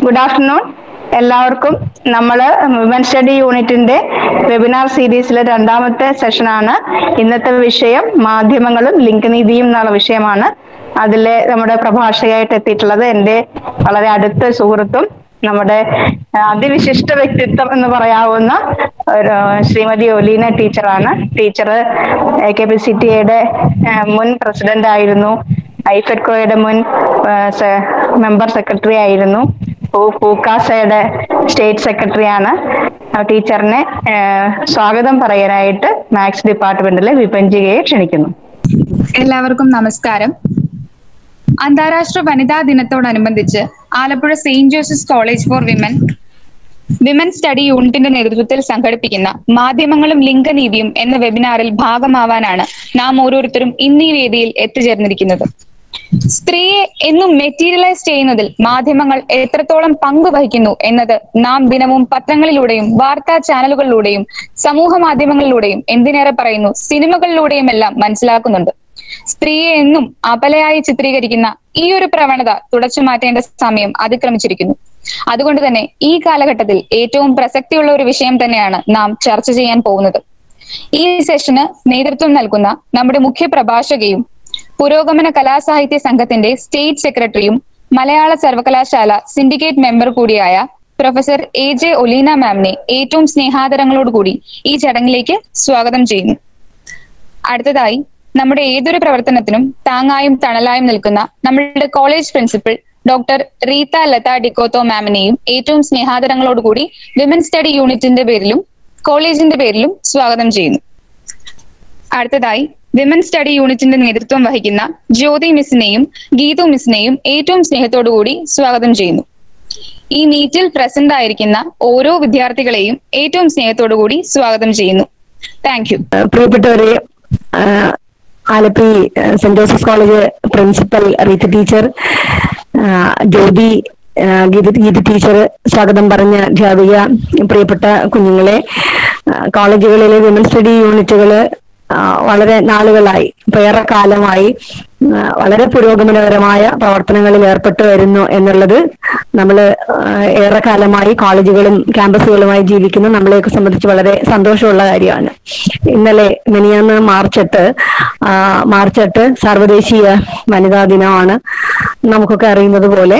Good afternoon. എല്ലാവർക്കും നമ്മൾ women study യൂണിറ്റിന്റെ വെബിനാർ സീരീസിലെ രണ്ടാമത്തെ സെഷനാണ്. ഇന്നത്തെ വിഷയം മാധ്യമങ്ങളും ലിംഗനീതിയും എന്നുള്ള വിഷയമാണ്. അതിലെ നമ്മുടെ പ്രഭാഷകയായിട്ട് എത്തിയിട്ടുള്ളത് എൻ്റെ വളരെ അടുത്ത സുഹൃത്തും നമ്മുടെ അതിവിശിഷ്ട വ്യക്തിത്വം എന്ന് പറയാവുന്ന ശ്രീമതി ഒലീന ടീച്ചറാണ്. ടീച്ചർ KPCTA മുൻ പ്രസിഡന്റ് ആയിരുന്നു, ഐഫെഡ്കോയുടെ മുൻ മെമ്പർ സെക്രട്ടറി ആയിരുന്നു, പൂക്കാസയുടെ സ്റ്റേറ്റ് സെക്രട്ടറി ആണ്. ടീച്ചറിനെ സ്വാഗതം പറയാനായിട്ട് മാത്സ് ഡിപ്പാർട്ട്മെന്റിലെ വിപഞ്ചികയെ ക്ഷണിക്കുന്നു. എല്ലാവർക്കും നമസ്കാരം. അന്താരാഷ്ട്ര വനിതാ ദിനത്തോടനുബന്ധിച്ച് Alappuzha Saint Joseph's College for Women study യൂണിറ്റിന്റെ നേതൃത്വത്തിൽ സംഘടിപ്പിക്കുന്ന മാധ്യമങ്ങളും ലിംഗനീതിയും എന്ന വെബിനാറിൽ ഭാഗമാവാനാണ് നാം ഓരോരുത്തരും ഇന്നീ വേദിയിൽ എത്തിച്ചേർന്നിരിക്കുന്നത്. സ്ത്രീയെ എന്നും മെറ്റീരിയലൈസ് ചെയ്യുന്നതിൽ മാധ്യമങ്ങൾ എത്രത്തോളം പങ്ക് വഹിക്കുന്നു എന്നത് നാം ദിനവും പത്രങ്ങളിലൂടെയും വാർത്താ ചാനലുകളിലൂടെയും സമൂഹ മാധ്യമങ്ങളിലൂടെയും എന്തിനേറെ പറയുന്നു സിനിമകളിലൂടെയും എല്ലാം മനസ്സിലാക്കുന്നുണ്ട്. സ്ത്രീയെ എന്നും അപലയായി ചിത്രീകരിക്കുന്ന ഈ ഒരു പ്രവണത തുടച്ചു മാറ്റേണ്ട സമയം അതിക്രമിച്ചിരിക്കുന്നു. അതുകൊണ്ട് തന്നെ ഈ കാലഘട്ടത്തിൽ ഏറ്റവും പ്രസക്തിയുള്ള ഒരു വിഷയം തന്നെയാണ് നാം ചർച്ച ചെയ്യാൻ പോകുന്നത്. ഈ സെഷന് നേതൃത്വം നൽകുന്ന നമ്മുടെ മുഖ്യ പ്രഭാഷകയും പുരോഗമന കലാസാഹിത്യ സംഘത്തിന്റെ സ്റ്റേറ്റ് സെക്രട്ടറിയും മലയാള സർവകലാശാല സിൻഡിക്കേറ്റ് മെമ്പർ കൂടിയായ പ്രൊഫസർ AJ ഒലീന മാമിനെ ഏറ്റവും സ്നേഹാദരങ്ങളോടുകൂടി ഈ ചടങ്ങിലേക്ക് സ്വാഗതം ചെയ്യുന്നു. അടുത്തതായി നമ്മുടെ ഏതൊരു പ്രവർത്തനത്തിനും താങ്ങായും തണലായും നിൽക്കുന്ന നമ്മളുടെ college principal doctor Reetha Latha ഡിക്കോത്തോ മാമിനെയും ഏറ്റവും സ്നേഹാദരങ്ങളോടുകൂടി വിമൻ സ്റ്റഡി യൂണിറ്റിന്റെ പേരിലും കോളേജിന്റെ പേരിലും സ്വാഗതം ചെയ്യുന്നു. അടുത്തതായി വിമൻ സ്റ്റഡി യൂണിറ്റിന്റെ നേതൃത്വം വഹിക്കുന്ന ജ്യോതി മിസ്സിനെയും ഗീതു മിസ്സിനെയും ഏറ്റവും സ്നേഹത്തോടുകൂടി സ്വാഗതം ചെയ്യുന്നു. ഈ മീറ്റിൽ പ്രസന്റ് ആയിരിക്കുന്ന ഓരോ വിദ്യാർത്ഥികളെയും ഏറ്റവും സ്നേഹത്തോടുകൂടി സ്വാഗതം ചെയ്യുന്നു. Thank you. പ്രിയപ്പെട്ടവരെ, Alleppey Saint Joseph's College principal Reetha teacher, Jyothi Geetha teacher, സ്വാഗതം പറഞ്ഞ അധ്യാപിക, പ്രിയപ്പെട്ട കുഞ്ഞുങ്ങളെ, കോളേജുകളിലെ വിമൻ സ്റ്റഡി യൂണിറ്റുകള് വളരെ നാളുകളായി, ഏറെ കാലമായി വളരെ പുരോഗമനപരമായ പ്രവർത്തനങ്ങളിൽ ഏർപ്പെട്ടു വരുന്നു എന്നുള്ളത് നമ്മൾ ഏറെ കാലമായി കോളേജുകളും ക്യാമ്പസുകളുമായി ജീവിക്കുന്ന നമ്മളെയൊക്കെ സംബന്ധിച്ച് വളരെ സന്തോഷമുള്ള കാര്യമാണ്. ഇന്നലെ മിനിയാന്ന് മാർച്ച് 8 സാർവദേശീയ വനിതാ ദിനമാണ്. നമുക്കൊക്കെ അറിയുന്നത് പോലെ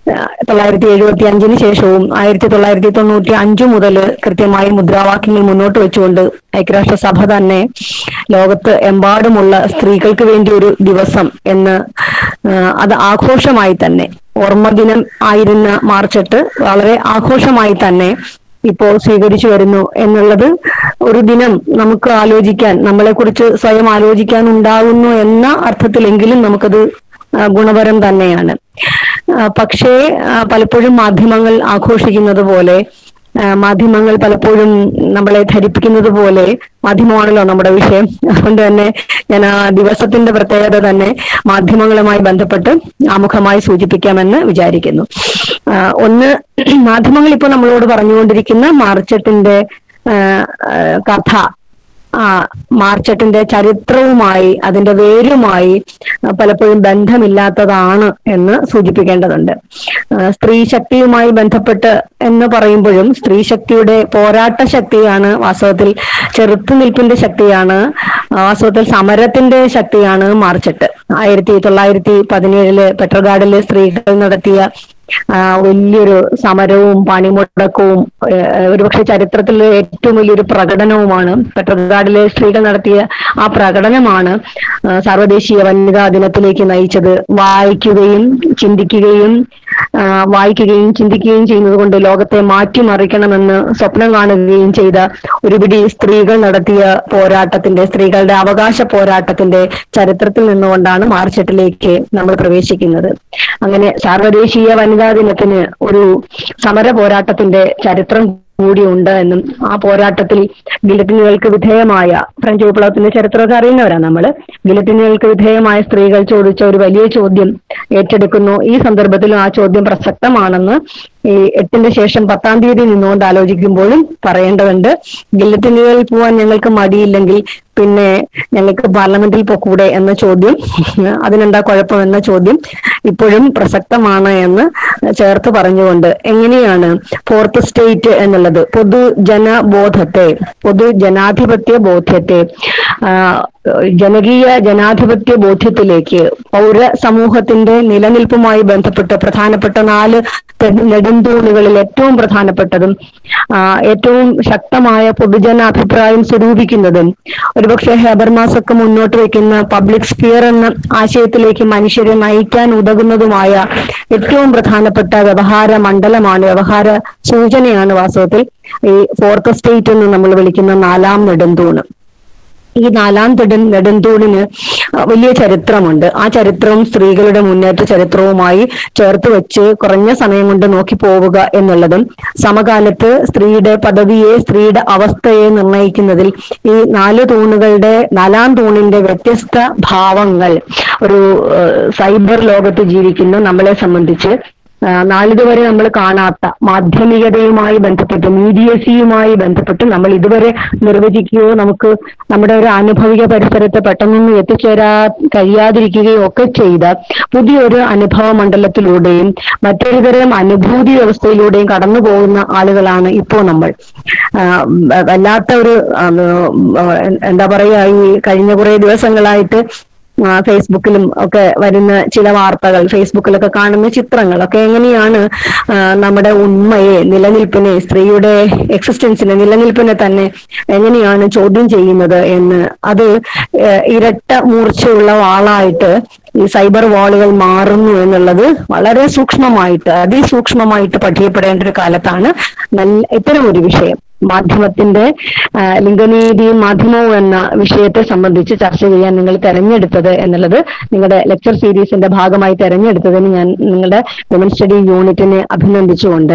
1975 ശേഷവും 1995 മുതൽ കൃത്യമായി മുദ്രാവാക്യങ്ങൾ മുന്നോട്ട് വെച്ചുകൊണ്ട് ഐക്യരാഷ്ട്രസഭ തന്നെ ലോകത്ത് എമ്പാടുമുള്ള സ്ത്രീകൾക്ക് വേണ്ടി ഒരു ദിവസം എന്ന് അത് ആഘോഷമായി തന്നെ, ഓർമ്മദിനം ആയിരുന്ന മാർച്ച് 8 വളരെ ആഘോഷമായി തന്നെ ഇപ്പോൾ സ്വീകരിച്ചു വരുന്നു എന്നുള്ളത് ഒരു ദിനം നമുക്ക് ആലോചിക്കാൻ, നമ്മളെ കുറിച്ച് സ്വയം ആലോചിക്കാൻ ഉണ്ടാകുന്നു എന്ന അർത്ഥത്തിലെങ്കിലും നമുക്കത് ഗുണപരം തന്നെയാണ്. പക്ഷേ പലപ്പോഴും മാധ്യമങ്ങൾ ആഘോഷിക്കുന്നത് പോലെ, മാധ്യമങ്ങൾ പലപ്പോഴും നമ്മളെ ധരിപ്പിക്കുന്നത് പോലെ, മാധ്യമമാണല്ലോ നമ്മുടെ വിഷയം, അതുകൊണ്ട് തന്നെ ഞാൻ ആ ദിവസത്തിന്റെ പ്രത്യേകത തന്നെ മാധ്യമങ്ങളുമായി ബന്ധപ്പെട്ട് ആമുഖമായി സൂചിപ്പിക്കാമെന്ന് വിചാരിക്കുന്നു. ഒന്ന്, മാധ്യമങ്ങൾ ഇപ്പോൾ നമ്മളോട് പറഞ്ഞുകൊണ്ടിരിക്കുന്ന മാർച്ച് 8 കഥ, മാർച്ച് 8 ചരിത്രവുമായി, അതിന്റെ വേരുമായി പലപ്പോഴും ബന്ധമില്ലാത്തതാണ് എന്ന് സൂചിപ്പിക്കേണ്ടതുണ്ട്. സ്ത്രീ ശക്തിയുമായി ബന്ധപ്പെട്ട് എന്ന് പറയുമ്പോഴും സ്ത്രീ ശക്തിയുടെ പോരാട്ട ശക്തിയാണ്, വാസ്തവത്തിൽ ചെറുത്തുനിൽപ്പിന്റെ ശക്തിയാണ്, വാസ്തവത്തിൽ സമരത്തിന്റെ ശക്തിയാണ് മാർച്ച് 8. 1917 പെട്രോഗാഡിലെ സ്ത്രീകൾ നടത്തിയ വലിയൊരു സമരവും പണിമുടക്കവും ഒരുപക്ഷെ ചരിത്രത്തിലെ ഏറ്റവും വലിയൊരു പ്രകടനവുമാണ്. പെട്രോഗാഡിലെ സ്ത്രീകൾ നടത്തിയ ആ പ്രകടനമാണ് സാർവദേശീയ വനിതാ ദിനത്തിലേക്ക് നയിച്ചത്. വായിക്കുകയും ചിന്തിക്കുകയും ചെയ്യുന്നത് കൊണ്ട് ലോകത്തെ മാറ്റിമറിക്കണമെന്ന് സ്വപ്നം കാണുകയും ചെയ്ത ഒരുപിടി സ്ത്രീകൾ നടത്തിയ പോരാട്ടത്തിന്റെ, സ്ത്രീകളുടെ അവകാശ പോരാട്ടത്തിന്റെ ചരിത്രത്തിൽ നിന്നുകൊണ്ടാണ് മാർച്ച് 8 നമ്മൾ പ്രവേശിക്കുന്നത്. അങ്ങനെ സാർവദേശീയ വനിതാ ദിനത്തിന് ഒരു സമര പോരാട്ടത്തിന്റെ ചരിത്രം കൂടിയുണ്ട് എന്നും, ആ പോരാട്ടത്തിൽ ഗില്ലറ്റിനുകൾക്ക് വിധേയമായ, ഫ്രഞ്ച് വിപ്ലവത്തിന്റെ ചരിത്രമൊക്കെ അറിയുന്നവരാണ് നമ്മൾ, ഗില്ലറ്റിനുകൾക്ക് വിധേയമായ സ്ത്രീകൾ ചോദിച്ച ഒരു വലിയ ചോദ്യം ഏറ്റെടുക്കുന്നു. ഈ സന്ദർഭത്തിലും ആ ചോദ്യം പ്രസക്തമാണെന്ന് ഈ 8ന്റെ ശേഷം 10-ാം തീയതി നിന്നുകൊണ്ട് ആലോചിക്കുമ്പോഴും പറയേണ്ടതുണ്ട്. ഗില്ലറ്റിനുകളിൽ പോവാൻ ഞങ്ങൾക്ക് മടിയില്ലെങ്കിൽ പിന്നെ ഞങ്ങൾക്ക് പാർലമെന്റിൽ പോക്കൂടെ എന്ന ചോദ്യം, അതിനെന്താ കുഴപ്പം എന്ന ചോദ്യം ഇപ്പോഴും പ്രസക്തമാണ് എന്ന് ചേർത്ത് പറഞ്ഞുകൊണ്ട്, എങ്ങനെയാണ് ഫോർത്ത് സ്റ്റേറ്റ് എന്നുള്ളത് പൊതുജനാധിപത്യ ബോധ്യത്തെ ജനകീയ ജനാധിപത്യ ബോധ്യത്തിലേക്ക് പൗര സമൂഹത്തിന്റെ നിലനിൽപ്പുമായി ബന്ധപ്പെട്ട് പ്രധാനപ്പെട്ട 4 നെടുന്തൂണുകളിൽ ഏറ്റവും പ്രധാനപ്പെട്ടതും ഏറ്റവും ശക്തമായ പൊതുജനാഭിപ്രായം സ്വരൂപിക്കുന്നതും ഒരുപക്ഷെ ഹെബർമാസൊക്കെ മുന്നോട്ട് വയ്ക്കുന്ന പബ്ലിക് സ്ഫിയർ എന്ന ആശയത്തിലേക്ക് മനുഷ്യരെ നയിക്കാൻ ഉതകുന്നതുമായ ഏറ്റവും പ്രധാനപ്പെട്ട വ്യവഹാര മണ്ഡലമാണ്, വ്യവഹാര സൂചനയാണ് വാസ്തവത്തിൽ ഈ ഫോർത്ത് സ്റ്റേറ്റ് എന്ന് നമ്മൾ വിളിക്കുന്ന 4-ാം നെടുന്തൂണ്. ഈ 4-ാം നെടുന്തൂണിന് വലിയ ചരിത്രമുണ്ട്. ആ ചരിത്രവും സ്ത്രീകളുടെ മുന്നേറ്റ ചരിത്രവുമായി ചേർത്ത് വെച്ച് കുറഞ്ഞ സമയം കൊണ്ട് നോക്കി പോവുക എന്നുള്ളതും സമകാലത്ത് സ്ത്രീയുടെ പദവിയെ, സ്ത്രീയുടെ അവസ്ഥയെ നിർണയിക്കുന്നതിൽ ഈ 4-ാം തൂണിന്റെ വ്യത്യസ്ത ഭാവങ്ങൾ ഒരു സൈബർ ലോകത്ത് ജീവിക്കുന്ന നമ്മളെ സംബന്ധിച്ച് നാളിതുവരെ നമ്മൾ കാണാത്ത മാധ്യമികതയുമായി ബന്ധപ്പെട്ട്, മീഡിയസിയുമായി ബന്ധപ്പെട്ട് നമ്മൾ ഇതുവരെ നിർവചിക്കുകയോ നമുക്ക് നമ്മുടെ ഒരു ആനുഭവിക പരിസരത്ത് പെട്ടെന്നൊന്നും കഴിയാതിരിക്കുകയോ ഒക്കെ ചെയ്ത പുതിയൊരു അനുഭവ മണ്ഡലത്തിലൂടെയും മറ്റൊരു തരം അനുഭൂതി വ്യവസ്ഥയിലൂടെയും കടന്നു പോകുന്ന ആളുകളാണ് ഇപ്പോൾ നമ്മൾ. വല്ലാത്ത ഒരു എന്താ പറയാ, ഈ കഴിഞ്ഞ കുറെ ദിവസങ്ങളായിട്ട് ഫേസ്ബുക്കിലും ഒക്കെ വരുന്ന ചില വാർത്തകൾ, ഫേസ്ബുക്കിലൊക്കെ കാണുന്ന ചിത്രങ്ങളൊക്കെ എങ്ങനെയാണ് നമ്മുടെ ഉണ്മയെ, നിലനിൽപ്പിനെ, സ്ത്രീയുടെ എക്സിസ്റ്റൻസിനെ, നിലനിൽപ്പിനെ തന്നെ എങ്ങനെയാണ് ചോദ്യം ചെയ്യുന്നത് എന്ന്, അത് ഇരട്ട മൂർച്ചയുള്ള വാളായിട്ട് ഈ സൈബർ വാളുകൾ മാറുന്നു എന്നുള്ളത് വളരെ സൂക്ഷ്മമായിട്ട്, അതിസൂക്ഷ്മമായിട്ട് പഠിക്കപ്പെടേണ്ട ഒരു കാലത്താണ് ഇത്തരം ഒരു വിഷയം. മാധ്യമത്തിന്റെ ലിംഗനീതിയും മാധ്യമവും എന്ന വിഷയത്തെ സംബന്ധിച്ച് ചർച്ച ചെയ്യാൻ നിങ്ങൾ തെരഞ്ഞെടുത്തത് എന്നുള്ളത്, നിങ്ങളുടെ ലെക്ചർ സീരീസിന്റെ ഭാഗമായി തെരഞ്ഞെടുത്തതിന് ഞാൻ നിങ്ങളുടെ വിമൻ സ്റ്റഡി യൂണിറ്റിനെ അഭിനന്ദിച്ചുകൊണ്ട്,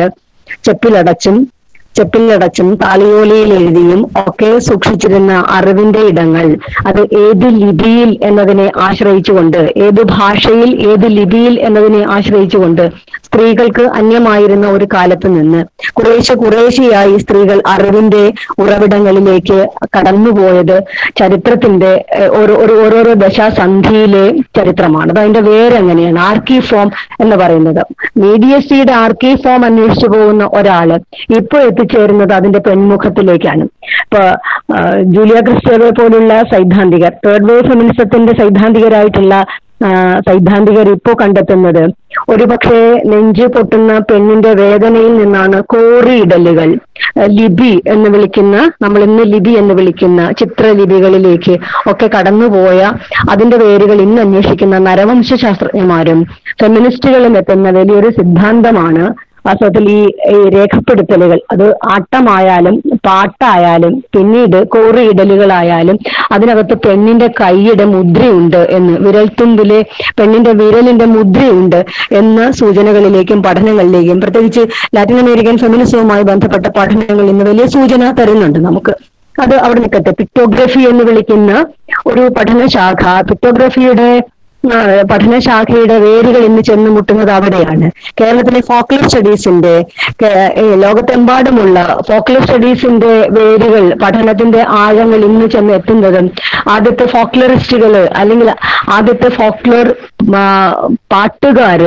ചെപ്പിലടച്ചും താളിയോലയിൽ എഴുതിയും ഒക്കെ സൂക്ഷിച്ചിരുന്ന അറിവിന്റെ ഇടങ്ങൾ, അത് ഏത് ലിപിയിൽ എന്നതിനെ ആശ്രയിച്ചുകൊണ്ട്, ഏത് ഭാഷയിൽ, ഏത് ലിപിയിൽ എന്നതിനെ ആശ്രയിച്ചുകൊണ്ട് സ്ത്രീകൾക്ക് അന്യമായിരുന്ന ഒരു കാലത്ത് നിന്ന് കുറേശ്ശെയായി സ്ത്രീകൾ ഉറവിടങ്ങളിലേക്ക് കടന്നുപോയത് ചരിത്രത്തിന്റെ ഓരോരോ ദശാസന്ധിയിലെ ചരിത്രമാണ്. അത് അതിന്റെ വേരെങ്ങനെയാണ് ആർക്കി ഫോം എന്ന് പറയുന്നത്. മീഡിയസിയുടെ ആർക്കി ഫോം അന്വേഷിച്ചു പോകുന്ന ഒരാള് ഇപ്പോൾ എത്തിച്ചേരുന്നത് അതിന്റെ പെൺമുഖത്തിലേക്കാണ്. ഇപ്പൊ ജൂലിയ ക്രിസ്റ്റോയെ പോലുള്ള സൈദ്ധാന്തികർ, തേർഡ് വേവ് ഫെമിനിസത്തിന്റെ സൈദ്ധാന്തികരായിട്ടുള്ള സൈദ്ധാന്തികർ ഇപ്പോ കണ്ടെത്തുന്നത് ഒരുപക്ഷെ നെഞ്ചു പൊട്ടുന്ന പെണ്ണിന്റെ വേദനയിൽ നിന്നാണ് കോറിയിടലുകൾ, ലിപി എന്ന് വിളിക്കുന്ന, നമ്മൾ ഇന്ന് ലിപി എന്ന് വിളിക്കുന്ന ചിത്രലിപികളിലേക്ക് ഒക്കെ കടന്നുപോയ അതിന്റെ വേരുകൾ ഇന്ന് അന്വേഷിക്കുന്ന നരവംശ ശാസ്ത്രജ്ഞന്മാരും ഫെമിനിസ്റ്റുകളും എത്തുന്ന വലിയൊരു സിദ്ധാന്തമാണ് വാസ്തവത്തിൽ ഈ രേഖപ്പെടുത്തലുകൾ. അത് ആട്ടമായാലും പാട്ടായാലും പിന്നീട് കോറിയിടലുകളായാലും അതിനകത്ത് പെണ്ണിന്റെ കൈയുടെ മുദ്രയുണ്ട് എന്ന്, വിരൽത്തുമ്പിലെ പെണ്ണിന്റെ വിരലിന്റെ മുദ്രയുണ്ട് എന്ന സൂചനകളിലേക്കും പഠനങ്ങളിലേക്കും, പ്രത്യേകിച്ച് ലാറ്റിൻ അമേരിക്കൻ ഫെമിനിസവുമായി ബന്ധപ്പെട്ട പഠനങ്ങൾ ഇന്ന് വലിയ സൂചന തരുന്നുണ്ട് നമുക്ക്. അത് അവിടെ നിൽക്കട്ടെ. പിക്ടോഗ്രഫി എന്ന് വിളിക്കുന്ന ഒരു പഠനശാഖ, പിക്ടോഗ്രഫിയുടെ പഠനശാഖയുടെ വേരുകൾ ഇന്ന് ചെന്ന് മുട്ടുന്നത് അവിടെയാണ്. കേരളത്തിലെ ഫോക്ലോർ സ്റ്റഡീസിന്റെ, ലോകത്തെമ്പാടുമുള്ള ഫോക്ലോർ സ്റ്റഡീസിന്റെ വേരുകൾ, പഠനത്തിന്റെ ആഴങ്ങൾ ഇന്ന് ചെന്ന് എത്തുന്നതും ആദ്യത്തെ ഫോക്ലോറിസ്റ്റുകള് അല്ലെങ്കിൽ ആദ്യത്തെ ഫോക്ലോർ പാട്ടുകാര്,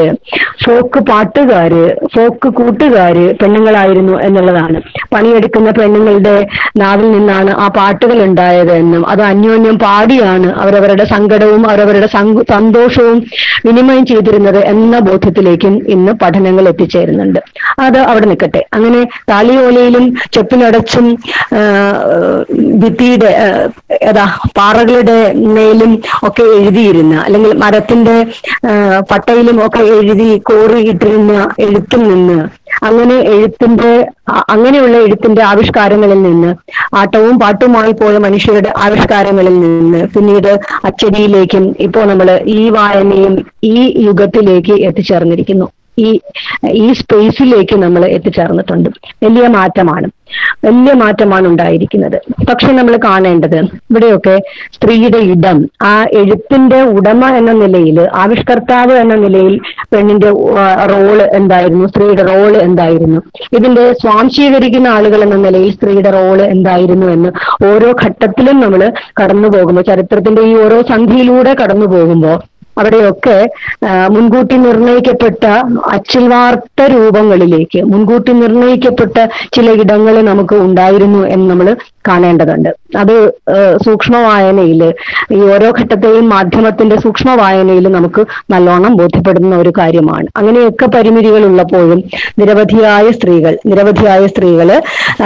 ഫോക്ക് കൂട്ടുകാര് പെണ്ണുങ്ങളായിരുന്നു എന്നുള്ളതാണ്. പണിയെടുക്കുന്ന പെണ്ണുങ്ങളുടെ നാവിൽ നിന്നാണ് ആ പാട്ടുകൾ ഉണ്ടായത് എന്നും അത് അന്യോന്യം പാടിയാണ് അവരവരുടെ സങ്കടവും അവരവരുടെ സന്തോഷവും വിനിമയം ചെയ്തിരുന്നത് എന്ന ബോധ്യത്തിലേക്കും ഇന്ന് പഠനങ്ങൾ എത്തിച്ചേരുന്നുണ്ട്. അത് അവിടെ നിൽക്കട്ടെ. അങ്ങനെ താളിയോലയിലും ചെപ്പിലടച്ചും ഭിത്തിയുടെ പാറകളുടെ മേലും ഒക്കെ എഴുതിയിരുന്ന, അല്ലെങ്കിൽ മരത്തിന്റെ പട്ടയിലും ഒക്കെ എഴുതി കോറിയിട്ടിരുന്ന എഴുത്തിൽ നിന്ന്, അങ്ങനെയുള്ള എഴുത്തിന്റെ ആവിഷ്കാരങ്ങളിൽ നിന്ന്, ആട്ടവും പാട്ടുമായി പോയ മനുഷ്യരുടെ ആവിഷ്കാരങ്ങളിൽ നിന്ന് പിന്നീട് അച്ചടിയിലേക്കും ഇപ്പോൾ നമ്മൾ ഈ വായനയും ഈ യുഗത്തിലേക്ക് എത്തിച്ചേർന്നിരിക്കുന്നു. ഈ ഈ സ്പേസിലേക്ക് നമ്മൾ എത്തിച്ചേർന്നിട്ടുണ്ട്. വലിയ മാറ്റമാണ് ഉണ്ടായിരിക്കുന്നത്. പക്ഷെ നമ്മൾ കാണേണ്ടത് ഇവിടെയൊക്കെ സ്ത്രീയുടെ ഇടം, ആ എഴുത്തിന്റെ ഉടമ എന്ന നിലയിൽ, ആവിഷ്കർത്താവ് എന്ന നിലയിൽ പെണ്ണിന്റെ റോള് എന്തായിരുന്നു, സ്ത്രീയുടെ റോള് എന്തായിരുന്നു, ഇതിന്റെ സ്വാംശീകരിക്കുന്ന ആളുകൾ എന്ന നിലയിൽ സ്ത്രീയുടെ റോള് എന്തായിരുന്നു എന്ന് ഓരോ ഘട്ടത്തിലും നമ്മൾ കടന്നു പോകുമ്പോൾ, ചരിത്രത്തിന്റെ ഈ ഓരോ സന്ധിയിലൂടെ കടന്നു പോകുമ്പോൾ അവിടെയൊക്കെ മുൻകൂട്ടി നിർണയിക്കപ്പെട്ട അച്ചിൽ വാർത്ത രൂപങ്ങളിലേക്ക് മുൻകൂട്ടി നിർണയിക്കപ്പെട്ട ചില ഇടങ്ങൾ നമുക്ക് ഉണ്ടായിരുന്നു എന്ന് നമ്മൾ കാണേണ്ടതുണ്ട്. അത് സൂക്ഷ്മ വായനയിൽ, ഈ ഓരോ ഘട്ടത്തെയും മാധ്യമത്തിന്റെ സൂക്ഷ്മ വായനയിൽ നമുക്ക് നല്ലോണം ബോധ്യപ്പെടുന്ന ഒരു കാര്യമാണ്. അങ്ങനെയൊക്കെ പരിമിതികൾ ഉള്ളപ്പോഴും നിരവധിയായ സ്ത്രീകള്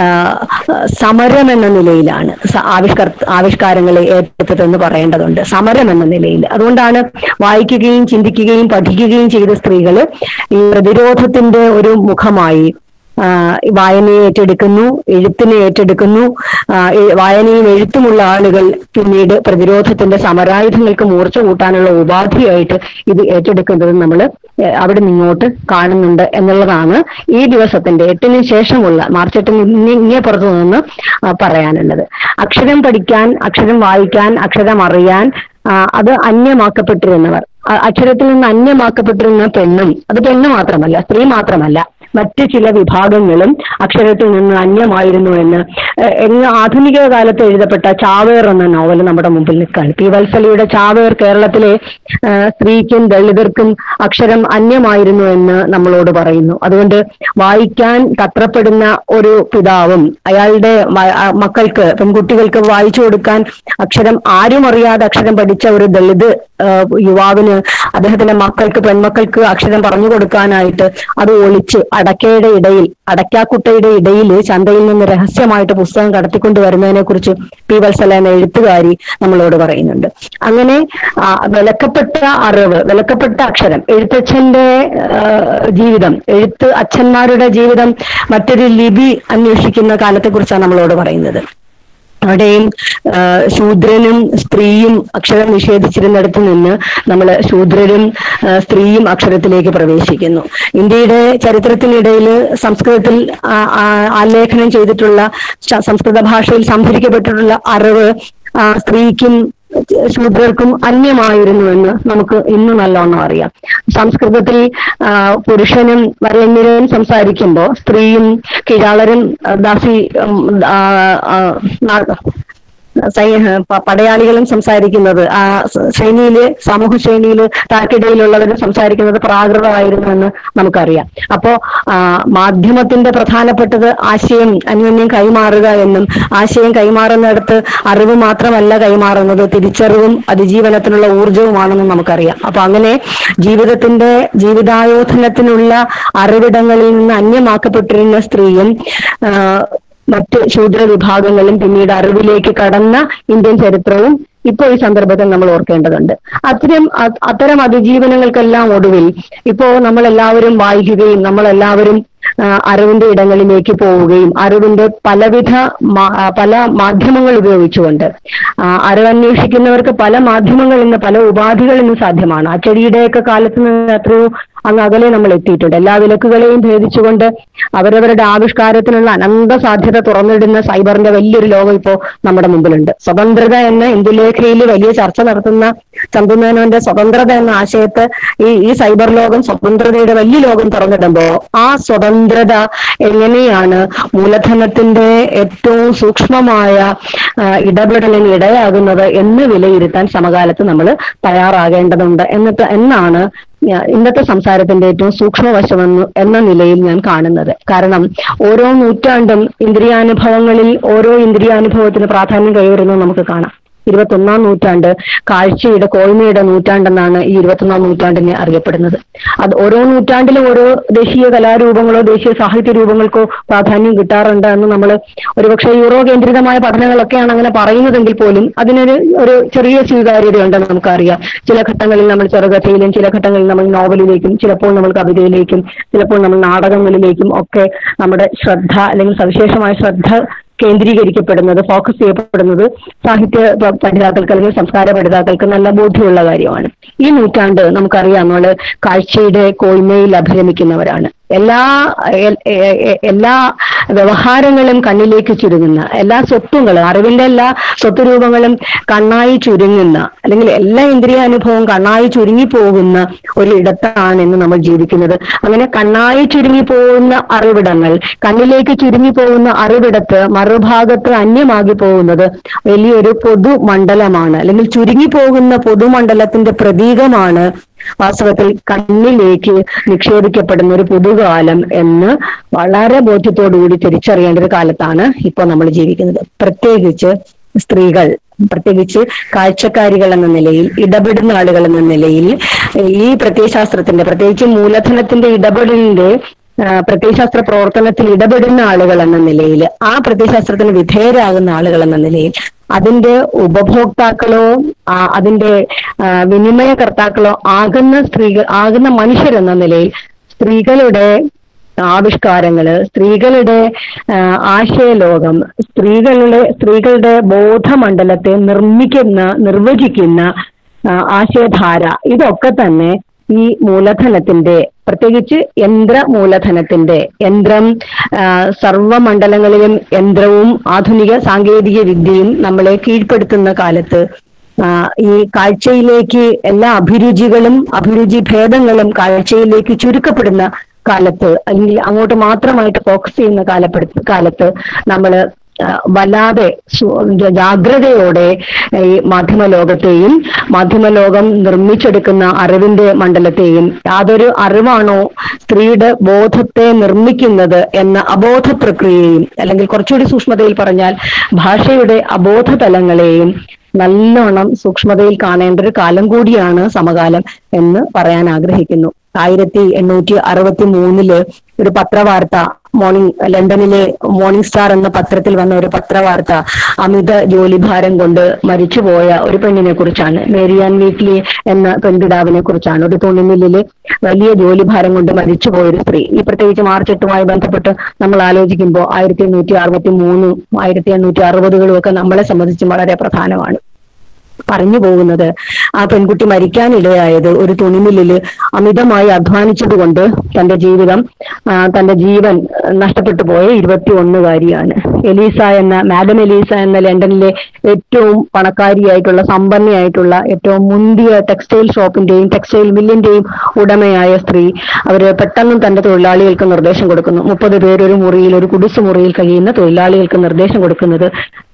സമരം എന്ന നിലയിലാണ് ആവിഷ്കാരങ്ങളെ ഏറ്റെടുത്തതെന്ന് പറയേണ്ടതുണ്ട്. സമരം എന്ന നിലയിൽ. അതുകൊണ്ടാണ് വായിക്കുകയും ചിന്തിക്കുകയും പഠിക്കുകയും ചെയ്ത സ്ത്രീകള് ഈ പ്രതിരോധത്തിന്റെ ഒരു മുഖമായി വായനയെ ഏറ്റെടുക്കുന്നു, എഴുത്തിനെ ഏറ്റെടുക്കുന്നു. വായനയും എഴുത്തുമുള്ള ആളുകൾ പിന്നീട് പ്രതിരോധത്തിന്റെ സമരായുധങ്ങൾക്ക് മൂർച്ച കൂട്ടാനുള്ള ഉപാധിയായിട്ട് ഇത് ഏറ്റെടുക്കുന്നത് നമ്മൾ അവിടെ നിന്നോട്ട് കാണുന്നുണ്ട് എന്നുള്ളതാണ് ഈ ദിവസത്തിന്റെ 8-ന് ശേഷമുള്ള മാർച്ച് 8-ന് ഇങ്ങേ പുറത്തു നിന്ന് പറയാനുള്ളത്. അക്ഷരം പഠിക്കാൻ, അക്ഷരം വായിക്കാൻ, അക്ഷരം അറിയാൻ അത് അന്യമാക്കപ്പെട്ടിരുന്നവർ, അക്ഷരത്തിൽ നിന്ന് അന്യമാക്കപ്പെട്ടിരുന്ന പെണ്ണും, അത് പെണ്ണ് മാത്രമല്ല, സ്ത്രീ മാത്രമല്ല, മറ്റ് ചില വിഭാഗങ്ങളും അക്ഷരത്തിൽ നിന്ന് അന്യമായിരുന്നു എന്ന് ആധുനിക കാലത്ത് എഴുതപ്പെട്ട ചാവേർ എന്ന നോവൽ നമ്മുടെ മുമ്പിൽ നിൽക്കുകയാണ്. പി വത്സലയുടെ ചാവേർ കേരളത്തിലെ സ്ത്രീക്കും ദളിതർക്കും അക്ഷരം അന്യമായിരുന്നു എന്ന് നമ്മളോട് പറയുന്നു. അതുകൊണ്ട് വായിക്കാൻ തത്രപ്പെടുന്ന ഒരു പിതാവും അയാളുടെ മക്കൾക്ക്, പെൺകുട്ടികൾക്ക് വായിച്ചു കൊടുക്കാൻ ആരും അറിയാതെ അക്ഷരം പഠിച്ച ഒരു ദളിത് യുവാവിന് അദ്ദേഹത്തിന്റെ പെൺമക്കൾക്ക് അക്ഷരം പറഞ്ഞു കൊടുക്കാനായിട്ട് അത് ഒളിച്ച് അടയ്ക്കാക്കുട്ടയുടെ ഇടയിൽ ചന്തയിൽ നിന്ന് രഹസ്യമായിട്ട് പുസ്തകം കടത്തിക്കൊണ്ടുവരുന്നതിനെ കുറിച്ച് പി വത്സല എന്ന എഴുത്തുകാരി നമ്മളോട് പറയുന്നുണ്ട്. അങ്ങനെ വിലക്കപ്പെട്ട അറിവ്, വിലക്കപ്പെട്ട അക്ഷരം, എഴുത്തച്ഛന്റെ ജീവിതം, അച്ഛന്മാരുടെ ജീവിതം മറ്റൊരു ലിപി അന്വേഷിക്കുന്ന കാലത്തെക്കുറിച്ചാണ് നമ്മളോട് പറയുന്നത്. അവിടെയും ശൂദ്രനും സ്ത്രീയും അക്ഷരം നിഷേധിച്ചിരുന്നിടത്ത് നിന്ന് നമ്മൾ ശൂദ്രരും സ്ത്രീയും അക്ഷരത്തിലേക്ക് പ്രവേശിക്കുന്നു. ഇന്ത്യയുടെ ചരിത്രത്തിനിടയിൽ സംസ്കൃതത്തിൽ ആലേഖനം ചെയ്തിട്ടുള്ള, സംസ്കൃത ഭാഷയിൽ സംഭരിക്കപ്പെട്ടിട്ടുള്ള അറിവ് സ്ത്രീക്കും ശൂദ്രർക്കും അന്യമായിരുന്നു എന്ന് നമുക്ക് ഇന്ന് നല്ലോണം അറിയാം. സംസ്കൃതത്തിൽ പുരുഷനും വരേണ്യരും സംസാരിക്കുമ്പോൾ സ്ത്രീയും കിഴാളരും പടയാളികളും സംസാരിക്കുന്നത്, ആ ശ്രേണിയില്, സമൂഹ ശ്രേണിയില് താഴെക്കിടയിലുള്ളവരും സംസാരിക്കുന്നത് പ്രാകൃതമായിരുന്നു എന്ന് നമുക്കറിയാം. അപ്പോ മാധ്യമത്തിന്റെ പ്രധാനപ്പെട്ടത് ആശയം അന്യോന്യം കൈമാറുക എന്നും, ആശയം കൈമാറുന്നിടത്ത് അറിവ് മാത്രമല്ല കൈമാറുന്നത്, തിരിച്ചറിവും അതിജീവനത്തിനുള്ള ഊർജവുമാണെന്നും നമുക്കറിയാം. അപ്പൊ അങ്ങനെ ജീവിതായോധനത്തിനുള്ള അറിവിടങ്ങളിൽ നിന്ന് അന്യമാക്കപ്പെട്ടിരുന്ന സ്ത്രീയും മറ്റ് ശൂദ്ര വിഭാഗങ്ങളും പിന്നീട് അറിവിലേക്ക് കടന്ന ഇന്ത്യൻ ചരിത്രവും ഇപ്പോൾ ഈ സന്ദർഭത്തിൽ നമ്മൾ ഓർക്കേണ്ടതുണ്ട്. അത്തരം അതിജീവനങ്ങൾക്കെല്ലാം ഒടുവിൽ ഇപ്പോ നമ്മളെല്ലാവരും വായിക്കുകയും നമ്മളെല്ലാവരും അറിവിന്റെ ഇടങ്ങളിലേക്ക് പോവുകയും അറിവിന്റെ പല മാധ്യമങ്ങൾ ഉപയോഗിച്ചുകൊണ്ട് അറിവന്വേഷിക്കുന്നവർക്ക് പല മാധ്യമങ്ങൾ ഇന്ന്, പല ഉപാധികൾ ഇന്ന് സാധ്യമാണ്. അച്ചടിയുടെയൊക്കെ കാലത്ത് നിന്ന് എത്രയോ അങ്ങ് അകലെ നമ്മൾ എത്തിയിട്ടുണ്ട്. എല്ലാ വിലക്കുകളെയും ഭേദിച്ചുകൊണ്ട് അവരവരുടെ ആവിഷ്കാരത്തിനുള്ള അനന്ത സാധ്യത തുറന്നിടുന്ന സൈബറിന്റെ വലിയൊരു ലോകം ഇപ്പോൾ നമ്മുടെ മുമ്പിലുണ്ട്. സ്വതന്ത്രത എന്ന ഇന്ദുലേഖയിൽ വലിയ ചർച്ച നടത്തുന്ന ചന്തുമേനോന്റെ സ്വതന്ത്രത എന്ന ആശയത്തെ ഈ സൈബർ ലോകം സ്വതന്ത്രതയുടെ വലിയ ലോകം തുറന്നിടുമ്പോൾ ആ സ്വതന്ത്രത എങ്ങനെയാണ് മൂലധനത്തിന്റെ ഏറ്റവും സൂക്ഷ്മമായ ഇടപെടലിന് ഇടയാകുന്നത് എന്ന് വിലയിരുത്താൻ സമകാലത്ത് നമ്മൾ തയ്യാറാകേണ്ടതുണ്ട് എന്നാണ് ഇന്നത്തെ സംസാരത്തിന്റെ ഏറ്റവും സൂക്ഷ്മവശം എന്ന നിലയിൽ ഞാൻ കാണുന്നത്. കാരണം ഓരോ നൂറ്റാണ്ടും ഓരോ ഇന്ദ്രിയാനുഭവത്തിന് പ്രാധാന്യം കൈവരുന്നത് നമുക്ക് കാണാം. 21-ാം നൂറ്റാണ്ട് കാഴ്ചയുടെ, കോയ്മയുടെ നൂറ്റാണ്ടെന്നാണ് ഈ 21-ാം നൂറ്റാണ്ടിനെ അറിയപ്പെടുന്നത്. അത് ഓരോ നൂറ്റാണ്ടിലും ഓരോ ദേശീയ കലാരൂപങ്ങളോ ദേശീയ സാഹിത്യ രൂപങ്ങൾക്കോ പ്രാധാന്യം കിട്ടാറുണ്ട് എന്ന് നമ്മൾ ഒരുപക്ഷെ യൂറോ കേന്ദ്രിതമായ പഠനങ്ങളൊക്കെയാണ് അങ്ങനെ പറയുന്നതെങ്കിൽ പോലും ഒരു ചെറിയ സ്വീകാര്യതയുണ്ടെന്ന് നമുക്കറിയാം. ചില ഘട്ടങ്ങളിൽ നമ്മൾ ചെറുകഥയിലും, ചില ഘട്ടങ്ങളിൽ നമ്മൾ നോവലിലേക്കും, ചിലപ്പോൾ നമ്മൾ കവിതയിലേക്കും, ചിലപ്പോൾ നമ്മൾ നാടകങ്ങളിലേക്കും ഒക്കെ നമ്മുടെ ശ്രദ്ധ അല്ലെങ്കിൽ സവിശേഷമായ ശ്രദ്ധ കേന്ദ്രീകരിക്കപ്പെടുന്നത്, ഫോക്കസ് ചെയ്യപ്പെടുന്നത് സാഹിത്യ പഠിതാക്കൾക്ക് അല്ലെങ്കിൽ സംസ്കാര പഠിതാക്കൾക്ക് നല്ല ബോധ്യമുള്ള കാര്യമാണ്. ഈ നൂറ്റാണ്ട് നമുക്കറിയാം, നമ്മള് കാഴ്ചയുടെ കോയ്മയിൽ അഭിരമിക്കുന്നവരാണ്. എല്ലാ വ്യവഹാരങ്ങളും കണ്ണിലേക്ക് ചുരുങ്ങുന്ന, എല്ലാ സ്വത്തുകളും, അറിവിന്റെ എല്ലാ സ്വത്തുരൂപങ്ങളും കണ്ണായി ചുരുങ്ങുന്ന, അല്ലെങ്കിൽ എല്ലാ ഇന്ദ്രിയാനുഭവവും കണ്ണായി ചുരുങ്ങി പോകുന്ന ഒരിടത്താണ് ഇന്ന് നമ്മൾ ജീവിക്കുന്നത്. അങ്ങനെ കണ്ണായി ചുരുങ്ങി പോകുന്ന അറിവിടങ്ങൾ, കണ്ണിലേക്ക് ചുരുങ്ങി പോകുന്ന അറിവിടത്ത് മറുഭാഗത്ത് അന്യമാകി പോകുന്നത് വലിയൊരു പൊതുമണ്ഡലമാണ്, അല്ലെങ്കിൽ ചുരുങ്ങി പോകുന്ന പൊതുമണ്ഡലത്തിന്റെ പ്രതീകമാണ് വാസ്തവത്തിൽ കണ്ണിലേക്ക് നിക്ഷേപിക്കപ്പെടുന്ന ഒരു പുതുകാലം എന്ന് വളരെ ബോധ്യത്തോടുകൂടി തിരിച്ചറിയേണ്ട ഒരു കാലത്താണ് ഇപ്പോൾ നമ്മൾ ജീവിക്കുന്നത്. പ്രത്യേകിച്ച് സ്ത്രീകൾ, പ്രത്യേകിച്ച് കാഴ്ചക്കാരികൾ എന്ന നിലയിൽ, ഇടപെടുന്ന ആളുകൾ എന്ന നിലയിൽ, ഈ പ്രത്യയശാസ്ത്രത്തിന്റെ, പ്രത്യേകിച്ച് മൂലധനത്തിന്റെ ഇടപെടലിന്റെ പ്രത്യയശാസ്ത്ര പ്രവർത്തനത്തിൽ ഇടപെടുന്ന ആളുകൾ എന്ന നിലയിൽ, ആ പ്രത്യയശാസ്ത്രത്തിന് വിധേയരാകുന്ന ആളുകൾ എന്ന നിലയിൽ, അതിന്റെ ഉപഭോക്താക്കളോ അതിന്റെ വിനിമയകർത്താക്കളോ ആകുന്ന മനുഷ്യരെന്ന നിലയിൽ സ്ത്രീകളുടെ ആവിഷ്കാരങ്ങള്, സ്ത്രീകളുടെ ആശയലോകം, സ്ത്രീകളുടെ ബോധമണ്ഡലത്തെ നിർവചിക്കുന്ന ആശയധാര, ഇതൊക്കെ തന്നെ ഈ മൂലധനത്തിന്റെ, പ്രത്യേകിച്ച് യന്ത്രം സർവമണ്ഡലങ്ങളിലും യന്ത്രവും ആധുനിക സാങ്കേതിക വിദ്യയും നമ്മളെ കീഴ്പ്പെടുത്തുന്ന കാലത്ത്, ഈ കാഴ്ചയിലേക്ക് എല്ലാ അഭിരുചി ഭേദങ്ങളും കാഴ്ചയിലേക്ക് ചുരുക്കപ്പെടുന്ന കാലത്ത്, അല്ലെങ്കിൽ അങ്ങോട്ട് മാത്രമായിട്ട് ഫോക്കസ് ചെയ്യുന്ന കാലത്ത് നമ്മള് വല്ലാതെ ജാഗ്രതയോടെ ഈ മാധ്യമലോകത്തെയും മാധ്യമലോകം നിർമ്മിച്ചെടുക്കുന്ന അറിവിന്റെ മണ്ഡലത്തെയും, യാതൊരു അറിവാണോ സ്ത്രീയുടെ ബോധത്തെ നിർമ്മിക്കുന്നത് എന്ന അബോധ പ്രക്രിയയും, അല്ലെങ്കിൽ കുറച്ചുകൂടി സൂക്ഷ്മതയിൽ പറഞ്ഞാൽ ഭാഷയുടെ അബോധ തലങ്ങളെയും നല്ലോണം സൂക്ഷ്മതയിൽ കാണേണ്ട ഒരു കാലം കൂടിയാണ് സമകാലം എന്ന് പറയാൻ ആഗ്രഹിക്കുന്നു. 1863 ഒരു പത്രവാർത്ത, ലണ്ടനിലെ മോർണിംഗ് സ്റ്റാർ എന്ന പത്രത്തിൽ വന്ന ഒരു പത്രവാർത്ത അമിത ജോലിഭാരം കൊണ്ട് മരിച്ചുപോയ ഒരു പെണ്ണിനെ കുറിച്ചാണ്. മേരിയാൻ വീക്ക്ലി എന്ന പെൺകിടാവിനെ കുറിച്ചാണ്. ഒരു തുണിമില്ലില് വലിയ ജോലിഭാരം കൊണ്ട് മരിച്ചുപോയൊരു സ്ത്രീ. ഈ പ്രത്യേകിച്ച് മാർച്ച് 8 ബന്ധപ്പെട്ട് നമ്മൾ ആലോചിക്കുമ്പോൾ 1863, 1860 ഒക്കെ നമ്മളെ സംബന്ധിച്ച് വളരെ പ്രധാനമാണ്. പറഞ്ഞു പോകുന്നത്, ആ പെൺകുട്ടി മരിക്കാനിടയായത് ഒരു തുണിമില്ലില് അമിതമായി അധ്വാനിച്ചത് കൊണ്ട് തന്റെ ജീവൻ നഷ്ടപ്പെട്ടു പോയ 21-കാരിയാണ്. മാഡം എലീസ എന്ന ലണ്ടനിലെ ഏറ്റവും പണക്കാരിയായിട്ടുള്ള, സമ്പന്നയായിട്ടുള്ള, ഏറ്റവും മുന്തിയ ടെക്സ്റ്റൈൽ ഷോപ്പിന്റെയും ടെക്സ്റ്റൈൽ മില്ലിന്റെയും ഉടമയായ സ്ത്രീ, അവര് പെട്ടെന്ന് തന്റെ തൊഴിലാളികൾക്ക് നിർദ്ദേശം കൊടുക്കുന്നു. 30 പേര് ഒരു മുറിയിൽ, ഒരു കുടിസ് മുറിയിൽ കഴിയുന്ന തൊഴിലാളികൾക്ക് നിർദ്ദേശം കൊടുക്കുന്നത്,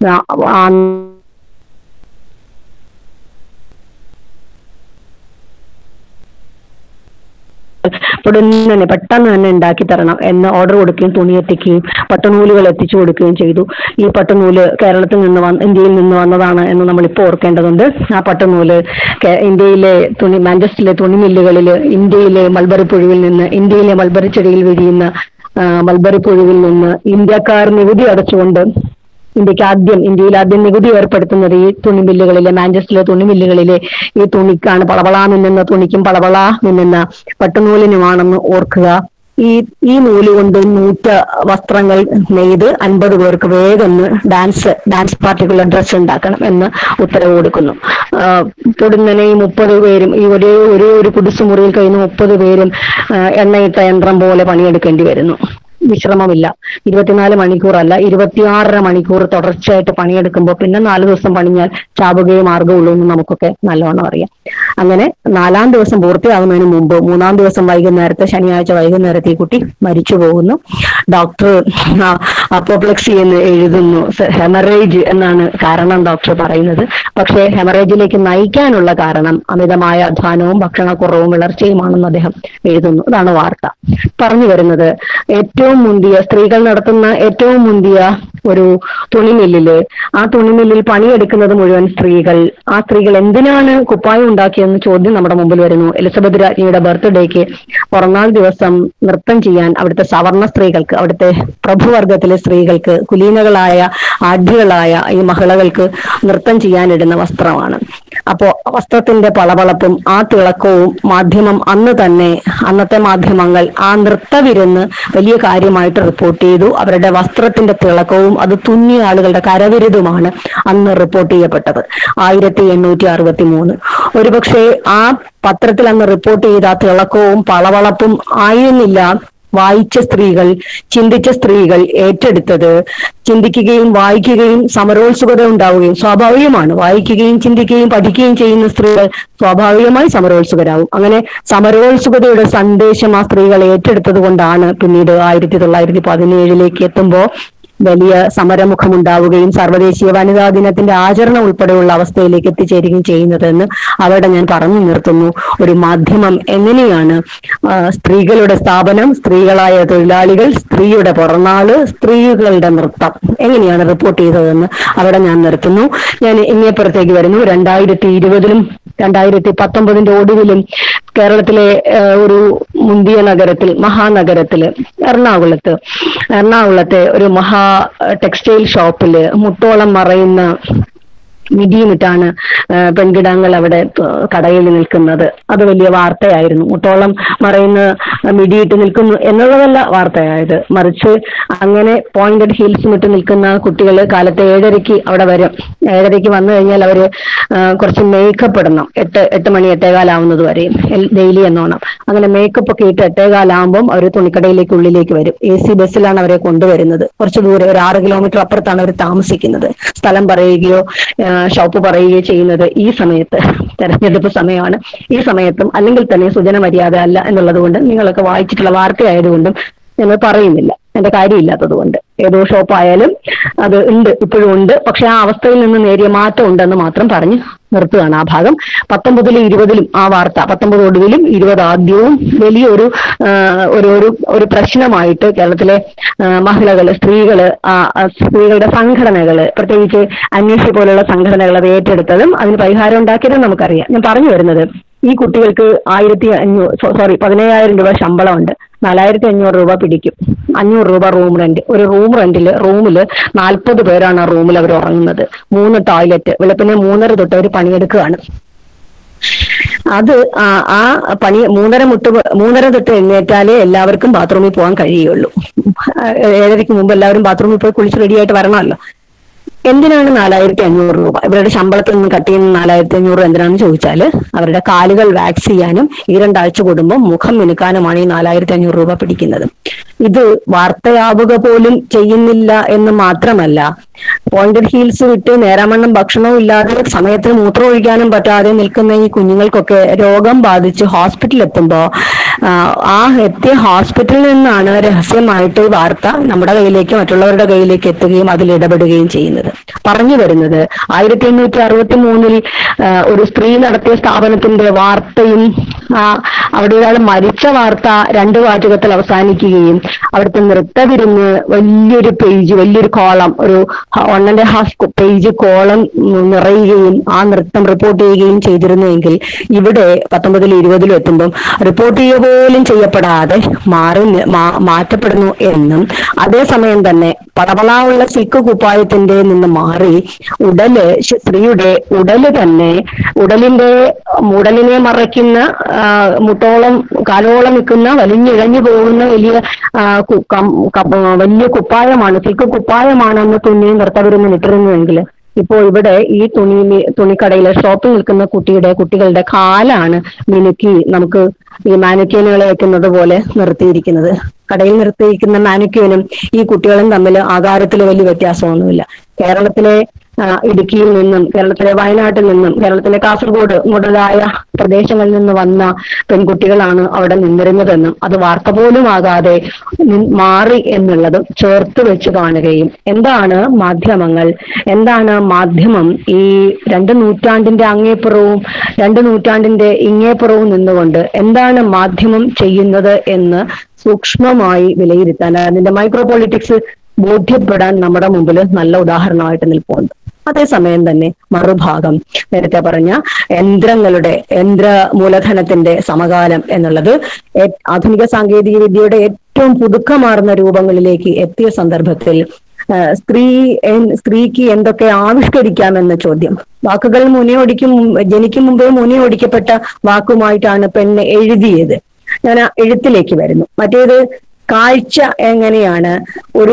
പെട്ടെന്ന് തന്നെ ഉണ്ടാക്കി തരണം എന്ന് ഓർഡർ കൊടുക്കുകയും തുണി എത്തിക്കുകയും പട്ടുനൂലുകൾ എത്തിച്ചു കൊടുക്കുകയും ചെയ്തു. ഈ പട്ടുനൂല് കേരളത്തിൽ നിന്ന് ഇന്ത്യയിൽ നിന്ന് വന്നതാണ് എന്ന് നമ്മളിപ്പോൾ ഓർക്കേണ്ടതുണ്ട്. ആ പട്ടുനൂല് മാഞ്ചസ്റ്ററിലെ തുണിമില്ലുകളിൽ ഇന്ത്യയിലെ മൾബറി ചെടിയിൽ വിരിയുന്ന മൾബറി പുഴുവിൽ നിന്ന് ഇന്ത്യക്കാർ നികുതി അടച്ചുകൊണ്ട്, ഇന്ത്യയിൽ ആദ്യം നികുതി ഏർപ്പെടുത്തുന്നത് ഈ തുണിമില്ലുകളിലെ, മാഞ്ചസ്റ്ററിലെ തുണിമില്ലുകളിലെ ഈ തുണിക്കാണ്. പളപളാ മിന്നുന്ന തുണിക്കും പളപളാ മിന്നുന്ന പട്ടുനൂലിനുമാണെന്ന് ഓർക്കുക. ഈ നൂല് കൊണ്ട് നൂറ്റ വസ്ത്രങ്ങൾ നെയ്ത് 50 പേർക്ക് വേഗം ഡാൻസ് പാർട്ടിക്കുള്ള ഡ്രസ്സ് ഉണ്ടാക്കണം എന്ന് ഉത്തരവ് കൊടുക്കുന്നു. പൊടുന്നനെ ഈ 30 പേരും, ഈ ഒരേ ഒരു കുടിസുമുറിയിൽ കഴിയുന്ന 30 പേരും എണ്ണയിട്ട യന്ത്രം പോലെ പണിയെടുക്കേണ്ടി വരുന്നു. വിശ്രമമില്ല. 24 മണിക്കൂറല്ല, 26 മണിക്കൂർ തുടർച്ചയായിട്ട് പണിയെടുക്കുമ്പോൾ പിന്നെ 4 ദിവസം പണിഞ്ഞാൽ ചാവുകയും മാർഗമുള്ളൂ എന്ന് നമുക്കൊക്കെ നല്ലവണ്ണം അറിയാം. അങ്ങനെ 4-ാം ദിവസം പൂർത്തിയാകുന്നതിന് മുമ്പ് 3-ാം ദിവസം ശനിയാഴ്ച വൈകുന്നേരത്തെ ഈ കുട്ടി മരിച്ചു പോകുന്നു. ഡോക്ടർ അപ്പോപ്ലെക്സി എന്ന് എഴുതുന്നു. ഹെമറേജ് എന്നാണ് കാരണം ഡോക്ടർ പറയുന്നത്. പക്ഷേ ഹെമറേജിലേക്ക് നയിക്കാനുള്ള കാരണം അമിതമായ അധ്വാനവും ഭക്ഷണക്കുറവും വിളർച്ചയുമാണെന്ന് അദ്ദേഹം എഴുതുന്നു. അതാണ് വാർത്ത. പറഞ്ഞു വരുന്നത്, സ്ത്രീകൾ നടത്തുന്ന ഏറ്റവും മുന്തിയ ഒരു തുണിമില്ലില്, ആ തുണിമില്ലിൽ പണിയെടുക്കുന്നത് മുഴുവൻ സ്ത്രീകൾ. ആ സ്ത്രീകൾ എന്തിനാണ് കുപ്പായം ഉണ്ടാക്കിയെന്ന് ചോദ്യം നമ്മുടെ മുമ്പിൽ വരുന്നു. എലിസബത്ത് രാജ്ഞിയുടെ ബർത്ത്ഡേക്ക് പിറന്നാൾ ദിവസം നൃത്തം ചെയ്യാൻ അവിടുത്തെ സവർണ സ്ത്രീകൾക്ക്, അവിടുത്തെ പ്രഭുവർഗത്തിലെ സ്ത്രീകൾക്ക്, കുലീനകളായ ആഢ്യകളായ ഈ മഹിളകൾക്ക് നൃത്തം ചെയ്യാനിടുന്ന വസ്ത്രമാണ്. അപ്പോ വസ്ത്രത്തിന്റെ പളപളപ്പും ആ തിളക്കവും മാധ്യമം അന്ന് തന്നെ, അന്നത്തെ മാധ്യമങ്ങൾ ആ നൃത്തവിരുന്ന് വലിയ കാര്യമായിട്ട് റിപ്പോർട്ട് ചെയ്തു. അവരുടെ വസ്ത്രത്തിന്റെ തിളക്കവും അത് തുന്നിയ ആളുകളുടെ കരവിരുതുമാണ് അന്ന് റിപ്പോർട്ട് ചെയ്യപ്പെട്ടത് 1863. ഒരുപക്ഷെ ആ പത്രത്തിൽ അന്ന് റിപ്പോർട്ട് ചെയ്ത ആ തിളക്കവും പളവളപ്പും ആയിരുന്നില്ല വായിച്ച സ്ത്രീകൾ, ചിന്തിച്ച സ്ത്രീകൾ ഏറ്റെടുത്തത്. ചിന്തിക്കുകയും വായിക്കുകയും സമരോത്സുകത ഉണ്ടാവുകയും സ്വാഭാവികമാണ്. വായിക്കുകയും ചിന്തിക്കുകയും പഠിക്കുകയും ചെയ്യുന്ന സ്ത്രീകൾ സ്വാഭാവികമായി സമരോത്സുകരാകും. അങ്ങനെ സമരോത്സുകതയുടെ സന്ദേശം ആ സ്ത്രീകൾ ഏറ്റെടുത്തത് കൊണ്ടാണ് പിന്നീട് 1917 എത്തുമ്പോൾ വലിയ സമരമുഖമുണ്ടാവുകയും സർവ്വദേശീയ വനിതാ ദിനത്തിന്റെ ആചരണം ഉൾപ്പെടെയുള്ള അവസ്ഥയിലേക്ക് എത്തിച്ചേരുകയും ചെയ്യുന്നതെന്ന് അവിടെ ഞാൻ പറഞ്ഞു നിർത്തുന്നു. ഒരു മാധ്യമം എങ്ങനെയാണ് സ്ത്രീകളുടെ സ്ഥാപനം, സ്ത്രീകളായ തൊഴിലാളികൾ, സ്ത്രീയുടെ പിറന്നാള്, സ്ത്രീകളുടെ നൃത്തം എങ്ങനെയാണ് റിപ്പോർട്ട് ചെയ്തതെന്ന് അവിടെ ഞാൻ നിർത്തുന്നു. ഞാൻ ഇങ്ങേപ്പുറത്തേക്ക് വരുന്നു. 2020 2019 ഒടുവിലും കേരളത്തിലെ ഒരു മുന്തിയ നഗരത്തിൽ, മഹാനഗരത്തില് എറണാകുളത്തെ ഒരു ടെക്സ്റ്റൈൽ ഷോപ്പില് മുട്ടോളം മറയുന്ന മിടിയുമിട്ടാണ് പെൺകിടാങ്ങൾ അവിടെ കടയിൽ നിൽക്കുന്നത്. അത് വലിയ വാർത്തയായിരുന്നു. മുട്ടോളം മറയുന്ന മിടിയിട്ട് നിൽക്കുന്നു എന്നുള്ളതല്ല വാർത്തയായത്, മറിച്ച് അങ്ങനെ പോയിന്റഡ് ഹീൽസും ഇട്ട് നിൽക്കുന്ന കുട്ടികൾ കാലത്ത് 7:30 അവിടെ വരും. 7:30 വന്നു കഴിഞ്ഞാൽ അവര് കുറച്ച് മേക്കപ്പ് ഇടണം. 8 മണി 8:15 വരെയും ഡെയിലി എന്നോണം. അങ്ങനെ മേക്കപ്പ് ഒക്കെ ഇട്ട് 8:15 അവർ തുണിക്കടയിലേക്ക് ഉള്ളിലേക്ക് വരും. AC ബസ്സിലാണ് അവരെ കൊണ്ടുവരുന്നത്. കുറച്ച് ദൂരെ, ഒരു 6 കിലോമീറ്റർ അപ്പുറത്താണ് അവർ താമസിക്കുന്നത്. സ്ഥലം പറയുകയോ ഷോപ്പ് പറയുകയോ ചെയ്യുന്നത് ഈ സമയത്ത്, തെരഞ്ഞെടുപ്പ് സമയമാണ്. ഈ സമയത്തും അല്ലെങ്കിൽ തന്നെ സുജന മര്യാദ അല്ല എന്നുള്ളത് കൊണ്ട്, നിങ്ങളൊക്കെ വായിച്ചിട്ടുള്ള വാർത്തയായതുകൊണ്ടും ഞങ്ങൾ പറയുന്നില്ല, എന്റെ കാര്യമില്ലാത്തത് കൊണ്ട്. ഏതോ ഷോപ്പായാലും അത് ഉണ്ട്, ഇപ്പോഴും ഉണ്ട്. പക്ഷെ ആ അവസ്ഥയിൽ നിന്ന് നേരിയ മാറ്റം ഉണ്ടെന്ന് മാത്രം പറഞ്ഞ് നിർത്തുകയാണ് ആ ഭാഗം. 19 20 ആ വാർത്ത, 19 ഒടുവിലും 20 ആദ്യവും വലിയൊരു ഒരു പ്രശ്നമായിട്ട് കേരളത്തിലെ മഹിളകള്, സ്ത്രീകളുടെ സംഘടനകള്, പ്രത്യേകിച്ച് അന്വേഷി പോലുള്ള സംഘടനകൾ അത് ഏറ്റെടുത്തതും അതിന് പരിഹാരം ഉണ്ടാക്കിയതും നമുക്കറിയാം. ഞാൻ പറഞ്ഞു വരുന്നത്, ഈ കുട്ടികൾക്ക് 15,000 രൂപ ശമ്പളമുണ്ട്. 4,500 രൂപ പിടിക്കും. 500 രൂപ റൂം റെന്റ്. ഒരു റൂമില് 40 പേരാണ് ആ റൂമിൽ അവർ ഉറങ്ങുന്നത്. 3 ടോയ്ലറ്റ്. വെളുപ്പിനെ 3:30 തൊട്ട് അവർ പണിയെടുക്കുകയാണ്. അത് ആ പണി 3:30 തൊട്ട് എഴുന്നേറ്റാലേ എല്ലാവർക്കും ബാത്റൂമിൽ പോകാൻ കഴിയുള്ളൂ. 7:30 മുമ്പ് എല്ലാവരും ബാത്റൂമിൽ പോയി കുളിച്ച് റെഡിയായിട്ട് വരണമല്ലോ. എന്തിനാണ് 4,500 രൂപ? ഇവരുടെ ശമ്പളത്തിൽ നിന്ന് കട്ട് ചെയ്യുന്ന 4,500 എന്തിനാണെന്ന് ചോദിച്ചാൽ, അവരുടെ കാലുകൾ വാക്സ് ചെയ്യാനും 2 ആഴ്ച കൂടുമ്പോൾ മുഖം മിനുക്കാനുമാണ് ഈ 4,500 രൂപ പിടിക്കുന്നത്. ഇത് വാർത്തയാവുക പോലും ചെയ്യുന്നില്ല എന്ന് മാത്രമല്ല, പോയിന്റഡ് ഹീൽസ് വിട്ട് നേരാമണ്ണം ഭക്ഷണവും ഇല്ലാതെ സമയത്തിന് മൂത്രം ഒഴിക്കാനും പറ്റാതെ നിൽക്കുന്ന ഈ കുഞ്ഞുങ്ങൾക്കൊക്കെ രോഗം ബാധിച്ച് ഹോസ്പിറ്റലിൽ എത്തുമ്പോൾ ആ എത്തിയ ഹോസ്പിറ്റലിൽ നിന്നാണ് രഹസ്യമായിട്ട് വാർത്ത നമ്മുടെ കയ്യിലേക്ക്, മറ്റുള്ളവരുടെ കയ്യിലേക്ക് എത്തുകയും അതിൽ ഇടപെടുകയും ചെയ്യുന്നത്. പറഞ്ഞു വരുന്നത്, 1863 ഒരു സ്ത്രീ നടത്തിയ സ്ഥാപനത്തിന്റെ വാർത്തയും അവിടെ ഒരാൾ മരിച്ച വാർത്ത 2 വാചകത്തിൽ അവസാനിക്കുകയും അവിടുത്തെ നൃത്തവിരുന്ന് വലിയൊരു കോളം, ഒരു 1.5 പേജ് കോളം നിറയുകയും ആ നൃത്തം റിപ്പോർട്ട് ചെയ്യുകയും ചെയ്തിരുന്നുവെങ്കിൽ, ഇവിടെ 19 20 എത്തുമ്പം റിപ്പോർട്ട് ചെയ്യുക പോലും ചെയ്യപ്പെടാതെ മാറ്റപ്പെടുന്നു എന്നും, അതേസമയം തന്നെ പളപളാവുള്ള സിൽക്ക് കുപ്പായത്തിന്റെ നിന്ന് മാറി സ്ത്രീയുടെ ഉടല് തന്നെ, ഉടലിനെ മറയ്ക്കുന്ന മുട്ടോളം കാലോളം നിൽക്കുന്ന വലിഞ്ഞിഴഞ്ഞു പോകുന്ന വലിയ കുപ്പായമാണ്, സിൽക്ക് കുപ്പായമാണ് അന്ന് തുന്നി നൃത്തവിരുന്ന് ഇട്ടിരുന്നുവെങ്കിൽ, ഇപ്പോൾ ഇവിടെ ഈ തുണിക്കടയിലെ ഷോപ്പിൽ നിൽക്കുന്ന കുട്ടികളുടെ കാലാണ് മിനുക്കി നമുക്ക് ഈ മാനുക്യൂനുകളെ വെക്കുന്നത് പോലെ നിർത്തിയിരിക്കുന്നത്. കടയിൽ നിർത്തിയിരിക്കുന്ന മാനുക്യൂനും ഈ കുട്ടികളും തമ്മിൽ ആകാരത്തിൽ വലിയ വ്യത്യാസമൊന്നുമില്ല. കേരളത്തിലെ ഇടുക്കിയിൽ നിന്നും, കേരളത്തിലെ വയനാട്ടിൽ നിന്നും, കേരളത്തിലെ കാസർഗോഡ് മുതലായ പ്രദേശങ്ങളിൽ നിന്ന് വന്ന പെൺകുട്ടികളാണ് അവിടെ നിന്നിരുന്നതെന്നും അത് വാർത്ത പോലും ആകാതെ മാറി എന്നുള്ളതും ചേർത്ത് വെച്ച് കാണുകയും, എന്താണ് മാധ്യമം ഈ 2 നൂറ്റാണ്ടിന്റെ അങ്ങേപ്പുറവും 2 നൂറ്റാണ്ടിന്റെ ഇങ്ങേപ്പുറവും നിന്നുകൊണ്ട് എന്താണ് മാധ്യമം ചെയ്യുന്നത് എന്ന് സൂക്ഷ്മമായി വിലയിരുത്താൻ, അതിന്റെ മൈക്രോ പൊളിറ്റിക്സ് ബോധ്യപ്പെടാൻ നമ്മുടെ മുമ്പിൽ നല്ല ഉദാഹരണമായിട്ട് നിൽപ്പുണ്ട്. അതേസമയം തന്നെ മറുഭാഗം, നേരത്തെ പറഞ്ഞ യന്ത്ര മൂലധനത്തിന്റെ സമകാലം എന്നുള്ളത് ആധുനിക സാങ്കേതിക വിദ്യയുടെ ഏറ്റവും പുതുക്കമാർന്ന രൂപങ്ങളിലേക്ക് എത്തിയ സന്ദർഭത്തിൽ സ്ത്രീക്ക് എന്തൊക്കെ ആവിഷ്കരിക്കാമെന്ന ചോദ്യം. വാക്കുകൾ ജനിക്കും മുമ്പേ മുനയൊടിക്കപ്പെട്ട വാക്കുമായിട്ടാണ് പെണ്ണ് എഴുതിയത്. ഞാൻ ആ എഴുത്തിലേക്ക് വരുന്നു. മറ്റേത് കാഴ്ച എങ്ങനെയാണ്, ഒരു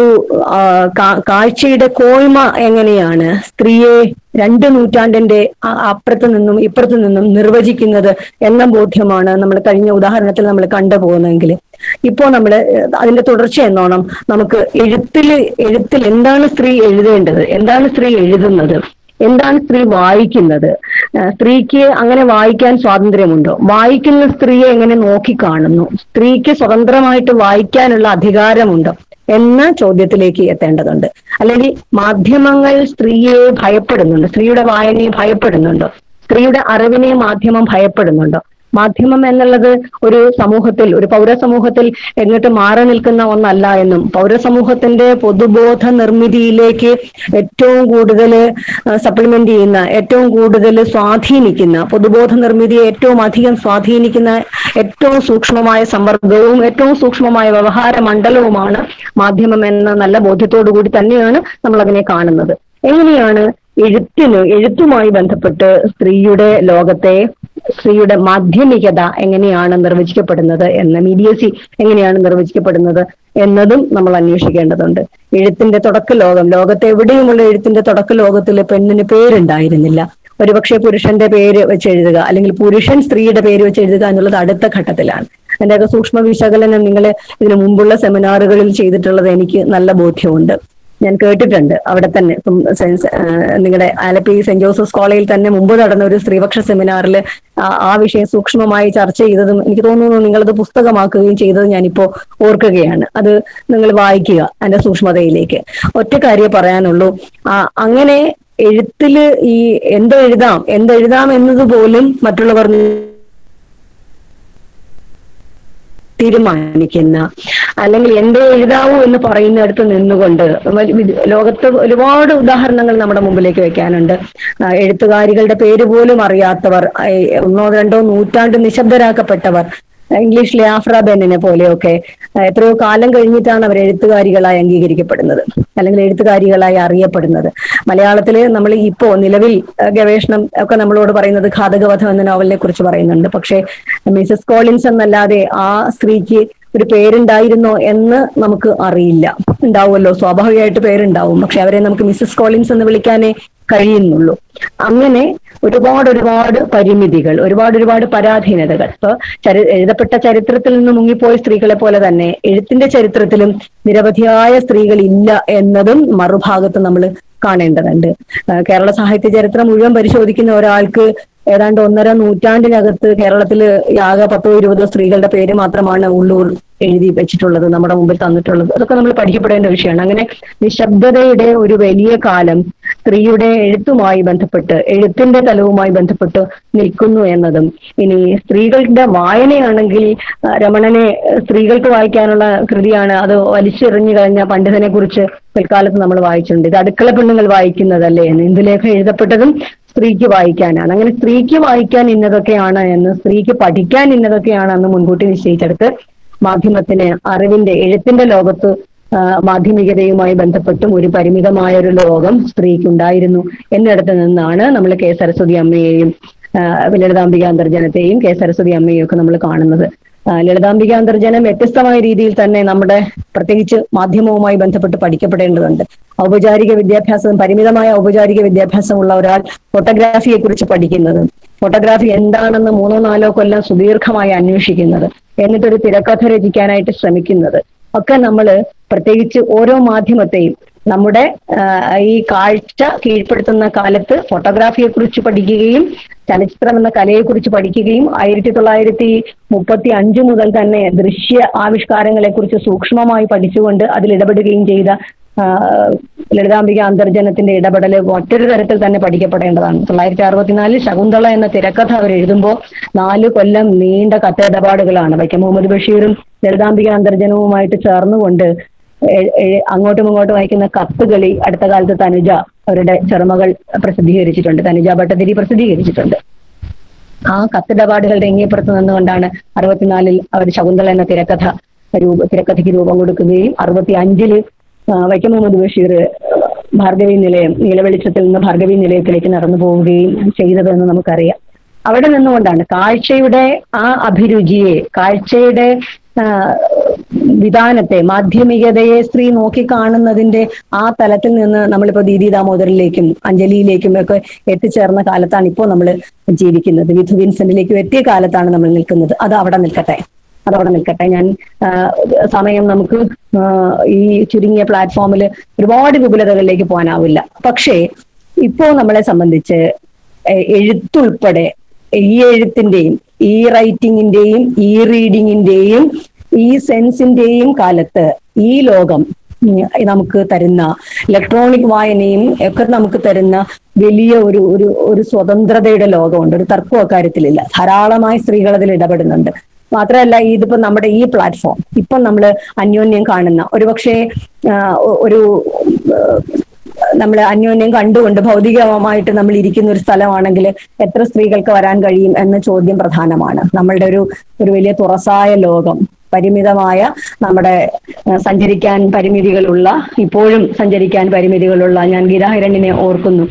കാഴ്ചയുടെ കോയ്മ എങ്ങനെയാണ് സ്ത്രീയെ 2 നൂറ്റാണ്ടിന്റെ അപ്പുറത്തു നിന്നും ഇപ്പുറത്തു നിന്നും നിർവചിക്കുന്നത് എന്ന ബോധ്യമാണ് നമ്മൾ കഴിഞ്ഞ ഉദാഹരണത്തിൽ നമ്മൾ കണ്ടുപോകുന്നതെങ്കിൽ, ഇപ്പോ നമ്മള് അതിന്റെ തുടർച്ച എന്നോണം നമുക്ക് എഴുത്തിൽ എന്താണ് സ്ത്രീ എഴുതേണ്ടത്, എന്താണ് സ്ത്രീ എഴുതുന്നത്, എന്താണ് സ്ത്രീ വായിക്കുന്നത്, സ്ത്രീക്ക് അങ്ങനെ വായിക്കാൻ സ്വാതന്ത്ര്യമുണ്ടോ, വായിക്കുന്ന സ്ത്രീയെ എങ്ങനെ നോക്കിക്കാണുന്നു, സ്ത്രീക്ക് സ്വതന്ത്രമായിട്ട് വായിക്കാനുള്ള അധികാരമുണ്ടോ എന്ന ചോദ്യത്തിലേക്ക് എത്തേണ്ടതുണ്ട്. അല്ലെങ്കിൽ മാധ്യമങ്ങൾ സ്ത്രീയെ ഭയപ്പെടുന്നുണ്ടോ, സ്ത്രീയുടെ വായനയെ ഭയപ്പെടുന്നുണ്ടോ, സ്ത്രീയുടെ അറിവിനെ മാധ്യമം ഭയപ്പെടുന്നുണ്ടോ? മാധ്യമം എന്നുള്ളത് ഒരു സമൂഹത്തിൽ, ഒരു പൗരസമൂഹത്തിൽ എങ്ങോട്ട് മാറി നിൽക്കുന്ന ഒന്നല്ല എന്നും, പൗരസമൂഹത്തിന്റെ പൊതുബോധ നിർമ്മിതിയിലേക്ക് ഏറ്റവും കൂടുതൽ സപ്ലിമെന്റ് ചെയ്യുന്ന, ഏറ്റവും കൂടുതൽ സ്വാധീനിക്കുന്ന, പൊതുബോധ നിർമ്മിതിയെ ഏറ്റവും അധികം സ്വാധീനിക്കുന്ന ഏറ്റവും സൂക്ഷ്മമായ സമ്പർക്കവും ഏറ്റവും സൂക്ഷ്മമായ വ്യവഹാര മണ്ഡലവുമാണ് മാധ്യമം എന്ന നല്ല ബോധ്യത്തോടു കൂടി തന്നെയാണ് നമ്മൾ അതിനെ കാണുന്നത്. എങ്ങനെയാണ് എഴുത്തുമായി ബന്ധപ്പെട്ട് സ്ത്രീയുടെ ലോകത്തെ, സ്ത്രീയുടെ മാധ്യമികത എങ്ങനെയാണ് നിർവചിക്കപ്പെടുന്നത് എന്ന്, മീഡിയസി എങ്ങനെയാണ് നിർവചിക്കപ്പെടുന്നത് എന്നതും നമ്മൾ അന്വേഷിക്കേണ്ടതുണ്ട്. എഴുത്തിന്റെ തുടക്ക ലോകത്തെ എവിടെയുമുള്ള എഴുത്തിന്റെ തുടക്ക ലോകത്തിൽ പെണ്ണിന് പേരുണ്ടായിരുന്നില്ല. ഒരുപക്ഷെ പുരുഷന്റെ പേര് വെച്ചെഴുതുക, അല്ലെങ്കിൽ പുരുഷൻ സ്ത്രീയുടെ പേര് വെച്ചെഴുതുക എന്നുള്ളത് അടുത്ത ഘട്ടത്തിലാണ്. അതിന്റെയൊക്കെ സൂക്ഷ്മ വിശകലനം നിങ്ങൾ ഇതിനു മുമ്പുള്ള സെമിനാറുകളിൽ ചെയ്തിട്ടുള്ളത് എനിക്ക് നല്ല ബോധ്യമുണ്ട്. ഞാൻ കേട്ടിട്ടുണ്ട്. അവിടെ തന്നെ നിങ്ങളുടെ ആലപ്പി സെന്റ് ജോസഫ്സ് കോളേജിൽ തന്നെ മുമ്പ് നടന്ന ഒരു സ്ത്രീപക്ഷ സെമിനാറിൽ ആ വിഷയം സൂക്ഷ്മമായി ചർച്ച ചെയ്തതും എനിക്ക് തോന്നുന്നു നിങ്ങളത് പുസ്തകമാക്കുകയും ചെയ്തത് ഞാനിപ്പോ ഓർക്കുകയാണ്. അത് നിങ്ങൾ വായിക്കുക അതിന്റെ സൂക്ഷ്മതയിലേക്ക്. ഒറ്റ കാര്യം പറയാനുള്ളൂ, അങ്ങനെ എഴുത്തില് ഈ എന്തെഴുതാം എന്നതുപോലും മറ്റുള്ളവർ തീരുമാനിക്കുന്ന, അല്ലെങ്കിൽ എന്തേ എഴുതാവൂ എന്ന് പറയുന്നിടത്ത് നിന്നുകൊണ്ട് ലോകത്ത് ഒരുപാട് ഉദാഹരണങ്ങൾ നമ്മുടെ മുമ്പിലേക്ക് വെക്കാനുണ്ട്. എഴുത്തുകാരികളുടെ പേര് പോലും അറിയാത്തവർ, 1-2 നൂറ്റാണ്ട് നിശബ്ദരാക്കപ്പെട്ടവർ, ഇംഗ്ലീഷിലെ ആഫ്ര ബെന്നിനെ പോലെയൊക്കെ എത്രയോ കാലം കഴിഞ്ഞിട്ടാണ് അവർ എഴുത്തുകാരികളായി അംഗീകരിക്കപ്പെടുന്നത്, അല്ലെങ്കിൽ എഴുത്തുകാരികളായി അറിയപ്പെടുന്നത്. മലയാളത്തില് നമ്മൾ ഇപ്പോ നിലവിൽ ഗവേഷണം ഒക്കെ നമ്മളോട് പറയുന്നത് ഘാതകവധം എന്ന നോവലിനെ കുറിച്ച് പറയുന്നുണ്ട്. പക്ഷെ മിസസ് കോളിൻസ് എന്നല്ലാതെ ആ സ്ത്രീക്ക് ഒരു പേരുണ്ടായിരുന്നോ എന്ന് നമുക്ക് അറിയില്ല. ഉണ്ടാവുമല്ലോ, സ്വാഭാവികമായിട്ട് പേരുണ്ടാവും, പക്ഷെ അവരെ നമുക്ക് മിസസ് കോളിൻസ് എന്ന് വിളിക്കാനേ കഴിയുന്നുള്ളൂ. അങ്ങനെ ഒരുപാട് പരിമിതികൾ, ഒരുപാട് പരാധീനതകൾ. ഇപ്പൊ എഴുതപ്പെട്ട ചരിത്രത്തിൽ നിന്ന് മുങ്ങിപ്പോയ സ്ത്രീകളെ പോലെ തന്നെ എഴുത്തിന്റെ ചരിത്രത്തിലും നിരവധിയായ സ്ത്രീകൾ ഇല്ല എന്നതും മറുഭാഗത്ത് നമ്മൾ കാണേണ്ടതുണ്ട്. കേരള സാഹിത്യ ചരിത്രം മുഴുവൻ പരിശോധിക്കുന്ന ഒരാൾക്ക് ഏതാണ്ട് 1.5 നൂറ്റാണ്ടിനകത്ത് കേരളത്തില് ആകെ 10-20 സ്ത്രീകളുടെ പേര് മാത്രമാണ് ഉള്ളൂർ എഴുതി വെച്ചിട്ടുള്ളത്, നമ്മുടെ മുമ്പിൽ തന്നിട്ടുള്ളത്. അതൊക്കെ നമ്മൾ പഠിക്കപ്പെടേണ്ട വിഷയമാണ്. അങ്ങനെ നിശബ്ദതയുടെ ഒരു വലിയ കാലം സ്ത്രീയുടെ എഴുത്തുമായി ബന്ധപ്പെട്ട്, എഴുത്തിന്റെ തലവുമായി ബന്ധപ്പെട്ട് നിൽക്കുന്നു എന്നതും, ഇനി സ്ത്രീകളുടെ വായനയാണെങ്കിൽ രമണനെ സ്ത്രീകൾക്ക് വായിക്കാനുള്ള കൃതിയാണ്, അത് വലിച്ചെറിഞ്ഞു കഴിഞ്ഞ പണ്ഡിതനെ കുറിച്ച് പിൽക്കാലത്ത് നമ്മൾ വായിച്ചിട്ടുണ്ട്. ഇത് അടുക്കള പെണ്ണുങ്ങൾ വായിക്കുന്നതല്ലേ എന്ന്. ഇന്ദുലേഖ എഴുതപ്പെട്ടതും സ്ത്രീക്ക് വായിക്കാനാണ്. അങ്ങനെ സ്ത്രീക്ക് വായിക്കാൻ ഇന്നതൊക്കെയാണ് എന്ന്, സ്ത്രീക്ക് പഠിക്കാൻ ഇന്നതൊക്കെയാണ് എന്ന് മുൻകൂട്ടി നിശ്ചയിച്ചെടുത്ത് മാധ്യമത്തിന്, അറിവിന്റെ, എഴുത്തിന്റെ ലോകത്ത് മാധ്യമികതയുമായി ബന്ധപ്പെട്ടും ഒരു പരിമിതമായ ഒരു ലോകം സ്ത്രീക്കുണ്ടായിരുന്നു എന്നിടത്ത് നിന്നാണ് നമ്മൾ കെ സരസ്വതി അമ്മയെയും ലളിതാംബിക അന്തർജനത്തെയും കെ സരസ്വതി അമ്മയെയും ഒക്കെ നമ്മൾ കാണുന്നത്. ലളിതാംബിക അന്തർജനം വ്യത്യസ്തമായ രീതിയിൽ തന്നെ നമ്മുടെ പ്രത്യേകിച്ച് മാധ്യമവുമായി ബന്ധപ്പെട്ട് പഠിക്കപ്പെടേണ്ടതുണ്ട്. ഔപചാരിക വിദ്യാഭ്യാസം, പരിമിതമായ ഔപചാരിക വിദ്യാഭ്യാസമുള്ള ഒരാൾ ഫോട്ടോഗ്രാഫിയെ കുറിച്ച് പഠിക്കുന്നത്, ഫോട്ടോഗ്രാഫി എന്താണെന്ന് 3-4 കൊല്ലം സുദീർഘമായി അന്വേഷിക്കുന്നത്, എന്നിട്ടൊരു തിരക്കഥ രചിക്കാനായിട്ട് ശ്രമിക്കുന്നത് ഒക്കെ നമ്മൾ പ്രത്യേകിച്ച് ഓരോ മാധ്യമത്തെയും നമ്മുടെ ഈ കാഴ്ച കീഴ്പ്പെടുത്തുന്ന കാലത്ത് ഫോട്ടോഗ്രാഫിയെ കുറിച്ച് പഠിക്കുകയും ചലച്ചിത്രം എന്ന കലയെക്കുറിച്ച് പഠിക്കുകയും 1935 മുതൽ തന്നെ ദൃശ്യ ആവിഷ്കാരങ്ങളെ കുറിച്ച് സൂക്ഷ്മമായി പഠിച്ചുകൊണ്ട് അതിൽ ഇടപെടുകയും ചെയ്ത ലളിതാംബിക അന്തർജനത്തിന്റെ ഇടപെടൽ മറ്റൊരു തരത്തിൽ തന്നെ പഠിക്കപ്പെടേണ്ടതാണ്. 1964 ശകുന്തള എന്ന തിരക്കഥ അവർ എഴുതുമ്പോൾ 4 കൊല്ലം നീണ്ട കത്തിടപാടുകളാണ്. വൈക്കം മുഹമ്മദ് ബഷീറും ലളിതാംബിക അന്തർജനവുമായിട്ട് ചേർന്നുകൊണ്ട് അങ്ങോട്ടും ഇങ്ങോട്ടും അയക്കുന്ന കത്തുകളി അടുത്ത കാലത്ത് തനുജ അവരുടെ ചെറുമകൾ പ്രസിദ്ധീകരിച്ചിട്ടുണ്ട്, തനുജ ഭട്ടതിരി പ്രസിദ്ധീകരിച്ചിട്ടുണ്ട്. ആ കത്തിടപാടുകളുടെ ഇങ്ങേപ്പുറത്ത് നിന്നുകൊണ്ടാണ് 64 അവർ ശകുന്തള എന്ന തിരക്കഥ തിരക്കഥയ്ക്ക് രൂപം കൊടുക്കുകയും 65-ല് വൈക്കം മുഹമ്മദ് ബഷീർ ഭാർഗവി നിലയം, നീലവെളിച്ചത്തിൽ നിന്ന് ഭാർഗവി നിലയത്തിലേക്ക് നടന്നു പോവുകയും ചെയ്തതെന്ന് നമുക്കറിയാം. അവിടെ നിന്നുകൊണ്ടാണ് കാഴ്ചയുടെ ആ അഭിരുചിയെ, കാഴ്ചയുടെ വിധാനത്തെ, മാധ്യമികതയെ സ്ത്രീ നോക്കിക്കാണുന്നതിന്റെ ആ തലത്തിൽ നിന്ന് നമ്മളിപ്പോ ദീദി ദാമോദറിലേക്കും അഞ്ജലിയിലേക്കും ഒക്കെ എത്തിച്ചേർന്ന കാലത്താണ് ഇപ്പോൾ നമ്മൾ ജീവിക്കുന്നത്. വിധു വിൻസെന്റിലേക്കും എത്തിയ കാലത്താണ് നമ്മൾ നിൽക്കുന്നത്. അതവിടെ നിൽക്കട്ടെ. ഞാൻ സമയം നമുക്ക് ഈ ചുരുങ്ങിയ പ്ലാറ്റ്ഫോമിൽ ഒരുപാട് വിപുലതകളിലേക്ക് പോകാനാവില്ല. പക്ഷേ ഇപ്പോ നമ്മളെ സംബന്ധിച്ച് എഴുത്തുൾപ്പെടെ ഈ എഴുത്തിന്റെയും ഈ റൈറ്റിങ്ങിന്റെയും ഈ റീഡിങ്ങിന്റെയും ഈ സെൻസിന്റെയും കാലത്ത് ഈ ലോകം നമുക്ക് തരുന്ന, ഇലക്ട്രോണിക് വായനയും ഒക്കെ നമുക്ക് തരുന്ന വലിയ ഒരു സ്വതന്ത്രതയുടെ ലോകമുണ്ട്. ഒരു തർക്കവും അക്കാര്യത്തിലില്ല. ധാരാളമായി സ്ത്രീകൾ അതിൽ ഇടപെടുന്നുണ്ട്. മാത്രമല്ല, ഇതിപ്പോ നമ്മുടെ ഈ പ്ലാറ്റ്ഫോം ഇപ്പം നമ്മൾ അന്യോന്യം കാണുന്ന, ഒരുപക്ഷെ നമ്മൾ അന്യോന്യം കണ്ടുകൊണ്ട് ഭൗതികമായിട്ട് നമ്മൾ ഇരിക്കുന്ന ഒരു സ്ഥലമാണെങ്കിൽ എത്ര സ്ത്രീകൾക്ക് വരാൻ കഴിയും എന്ന ചോദ്യം പ്രധാനമാണ്. നമ്മളുടെ ഒരു വലിയ തുറസായ ലോകം, പരിമിതമായ, നമ്മുടെ സഞ്ചരിക്കാൻ പരിമിതികളുള്ള, ഇപ്പോഴും സഞ്ചരിക്കാൻ പരിമിതികളുള്ള, ഞാൻ ഗീതാഹിരണ്യനെ ഓർക്കുന്നു,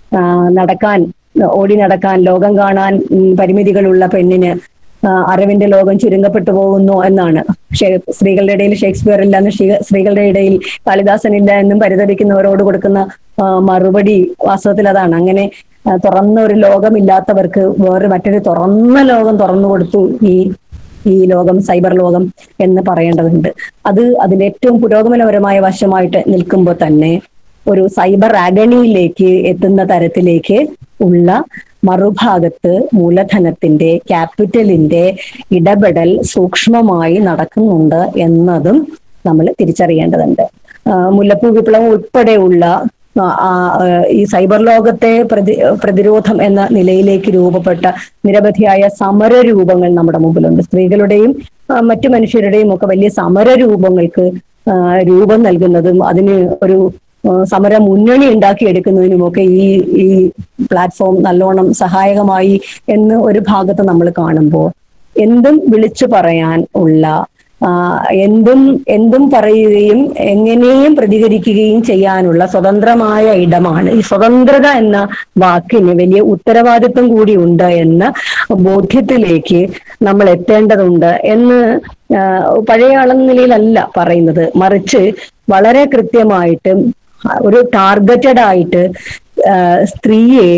ഓടി നടക്കാൻ, ലോകം കാണാൻ പരിമിതികളുള്ള പെണ്ണിന് അറിവിന്റെ ലോകം ചുരുങ്ങപ്പെട്ടു പോകുന്നു എന്നാണ്. സ്ത്രീകളുടെ ഇടയിൽ ഷേക്സ്പിയർ ഇല്ല എന്നും സ്ത്രീകളുടെ ഇടയിൽ കാളിദാസൻ ഇല്ല എന്നും പരിതപിക്കുന്നവരോട് കൊടുക്കുന്ന മറുപടി വാസ്തവത്തിൽ അതാണ്. അങ്ങനെ തുറന്ന ഒരു ലോകമില്ലാത്തവർക്ക് വേറെ മറ്റൊരു തുറന്ന ലോകം തുറന്നു കൊടുത്തു ഈ ലോകം, സൈബർ ലോകം എന്ന് പറയേണ്ടതുണ്ട്. അതിന്റെ ഏറ്റവും പുരോഗമനപരമായ വശമായിട്ട് നിൽക്കുമ്പോൾ തന്നെ ഒരു സൈബർ അഗണിയിലേക്ക് എത്തുന്ന തരത്തിലേക്ക് ഉള്ള മറുഭാഗത്ത് മൂലധനത്തിന്റെ, ക്യാപിറ്റലിന്റെ ഇടപെടൽ സൂക്ഷ്മമായി നടക്കുന്നുണ്ട് എന്നതും നമ്മൾ തിരിച്ചറിയേണ്ടതുണ്ട്. മുല്ലപ്പൂ വിപ്ലവം ഉൾപ്പെടെയുള്ള ഈ സൈബർ ലോകത്തെ പ്രതിരോധം എന്ന നിലയിലേക്ക് രൂപപ്പെട്ട നിരവധിയായ സമരരൂപങ്ങൾ നമ്മുടെ മുമ്പിലുണ്ട്. സ്ത്രീകളുടെയും മറ്റു മനുഷ്യരുടെയും ഒക്കെ വലിയ സമരരൂപങ്ങൾക്ക് രൂപം നൽകുന്നതും അതിന് ഒരു സമര മുന്നണി ഉണ്ടാക്കിയെടുക്കുന്നതിനുമൊക്കെ ഈ പ്ലാറ്റ്ഫോം നല്ലോണം സഹായകമായി എന്ന് ഒരു ഭാഗത്ത് നമ്മൾ കാണുമ്പോൾ, എന്തും വിളിച്ചു പറയാൻ ഉള്ള, എന്തും പറയുകയും എങ്ങനെയും പ്രതികരിക്കുകയും ചെയ്യാനുള്ള സ്വതന്ത്രമായ ഇടമാണ്. ഈ സ്വതന്ത്രത എന്ന വാക്കിന് വലിയ ഉത്തരവാദിത്വം കൂടി ഉണ്ട് എന്ന ബോധ്യത്തിലേക്ക് നമ്മൾ എത്തേണ്ടതുണ്ട് എന്ന് പഴയ ആളെന്ന നിലയിലല്ല പറയുന്നത്. മറിച്ച് വളരെ കൃത്യമായിട്ട് ഒരു ടാർഗറ്റഡ് ആയിട്ട് സ്ത്രീയെ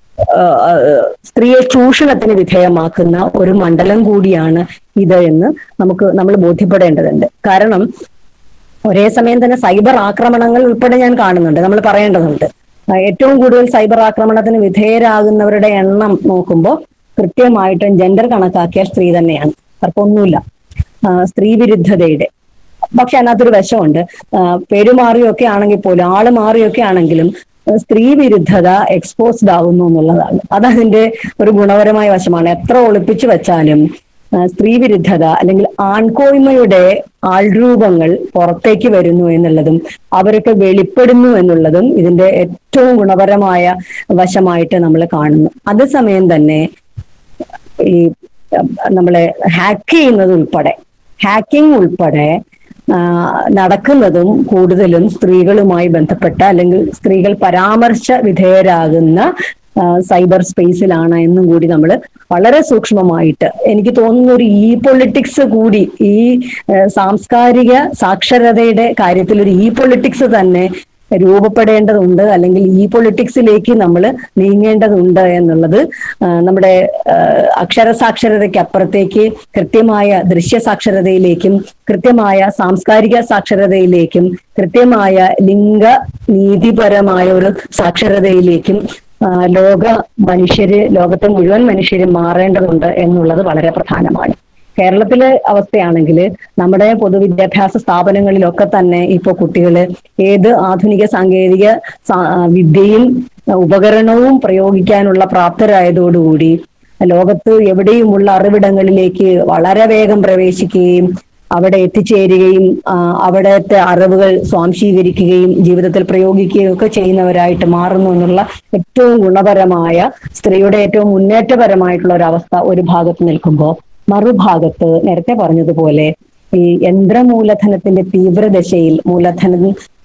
ചൂഷണത്തിന് വിധേയമാക്കുന്ന ഒരു മണ്ഡലം കൂടിയാണ് ഇത് എന്ന് നമ്മൾ ബോധ്യപ്പെടേണ്ടതുണ്ട്. കാരണം ഒരേ സമയം തന്നെ സൈബർ ആക്രമണങ്ങൾ ഉൾപ്പെടെ ഞാൻ കാണുന്നുണ്ട്, നമ്മൾ പറയേണ്ടതുണ്ട്. ഏറ്റവും കൂടുതൽ സൈബർ ആക്രമണത്തിന് വിധേയരാകുന്നവരുടെ എണ്ണം നോക്കുമ്പോൾ കൃത്യമായിട്ടും ജെൻഡർ കണക്കാക്കിയാൽ സ്ത്രീ തന്നെയാണ്. തർക്കമൊന്നുമില്ല. സ്ത്രീ വിരുദ്ധതയുടെ, പക്ഷെ അതിനകത്തൊരു വശമുണ്ട്. പെരുമാറിയൊക്കെ ആണെങ്കിൽ പോലും, ആള് മാറിയൊക്കെ ആണെങ്കിലും സ്ത്രീ വിരുദ്ധത എക്സ്പോസ്ഡ് ആകുന്നു എന്നുള്ളതാണ്. അതതിന്റെ ഒരു ഗുണപരമായ വശമാണ്. എത്ര ഒളിപ്പിച്ചു വെച്ചാലും സ്ത്രീ വിരുദ്ധത അല്ലെങ്കിൽ ആൺകോയ്മയുടെ ആൾരൂപങ്ങൾ പുറത്തേക്ക് വരുന്നു എന്നുള്ളതും അവരൊക്കെ വെളിപ്പെടുന്നു എന്നുള്ളതും ഇതിന്റെ ഏറ്റവും ഗുണപരമായ വശമായിട്ട് നമ്മൾ കാണുന്നു. അതേസമയം തന്നെ ഈ നമ്മളെ ഹാക്കിംഗ് ഉൾപ്പെടെ നടക്കുന്നതും കൂടുതലും സ്ത്രീകളുമായി ബന്ധപ്പെട്ട അല്ലെങ്കിൽ സ്ത്രീകൾ പരാമർശ വിധേയരാകുന്ന സൈബർ സ്പേസിലാണ് എന്നും കൂടി നമ്മൾ വളരെ സൂക്ഷ്മമായിട്ട്, എനിക്ക് തോന്നുന്ന ഒരു പൊളിറ്റിക്സ് കൂടി, ഈ സാംസ്കാരിക സാക്ഷരതയുടെ കാര്യത്തിൽ ഒരു പൊളിറ്റിക്സ് തന്നെ രൂപപ്പെടേണ്ടതുണ്ട്, അല്ലെങ്കിൽ പൊളിറ്റിക്സിലേക്ക് നമ്മൾ നീങ്ങേണ്ടതുണ്ട് എന്നുള്ളത് നമ്മുടെ അക്ഷരസാക്ഷരതയ്ക്ക് അപ്പുറത്തേക്ക് കൃത്യമായ ദൃശ്യ സാക്ഷരതയിലേക്കും കൃത്യമായ സാംസ്കാരിക സാക്ഷരതയിലേക്കും കൃത്യമായ ലിംഗ നീതിപരമായ ഒരു സാക്ഷരതയിലേക്കും ലോകത്തെ മുഴുവൻ മനുഷ്യരും മാറേണ്ടതുണ്ട് എന്നുള്ളത് വളരെ പ്രധാനമാണ്. കേരളത്തിലെ അവസ്ഥയാണെങ്കിൽ നമ്മുടെ പൊതുവിദ്യാഭ്യാസ സ്ഥാപനങ്ങളിലൊക്കെ തന്നെ ഇപ്പോൾ കുട്ടികൾ ഏത് ആധുനിക സാങ്കേതിക വിദ്യയും ഉപകരണവും പ്രയോഗിക്കാനുള്ള പ്രാപ്തരായതോടുകൂടി ലോകത്ത് എവിടെയുമുള്ള അറിവിടങ്ങളിലേക്ക് വളരെ വേഗം പ്രവേശിക്കുകയും അവിടെ എത്തിച്ചേരുകയും അവിടുത്തെ അറിവുകൾ സ്വാംശീകരിക്കുകയും ജീവിതത്തിൽ പ്രയോഗിക്കുകയും ഒക്കെ ചെയ്യുന്നവരായിട്ട് മാറുന്നു എന്നുള്ള ഏറ്റവും ഗുണപരമായ, സ്ത്രീയുടെ ഏറ്റവും മുന്നേറ്റപരമായിട്ടുള്ള ഒരു അവസ്ഥ ഒരു ഭാഗത്ത് നിൽക്കുമ്പോൾ, മറുഭാഗത്ത് നേരത്തെ പറഞ്ഞതുപോലെ ഈ യന്ത്രമൂലധനത്തിന്റെ തീവ്രദശയിൽ മൂലധനം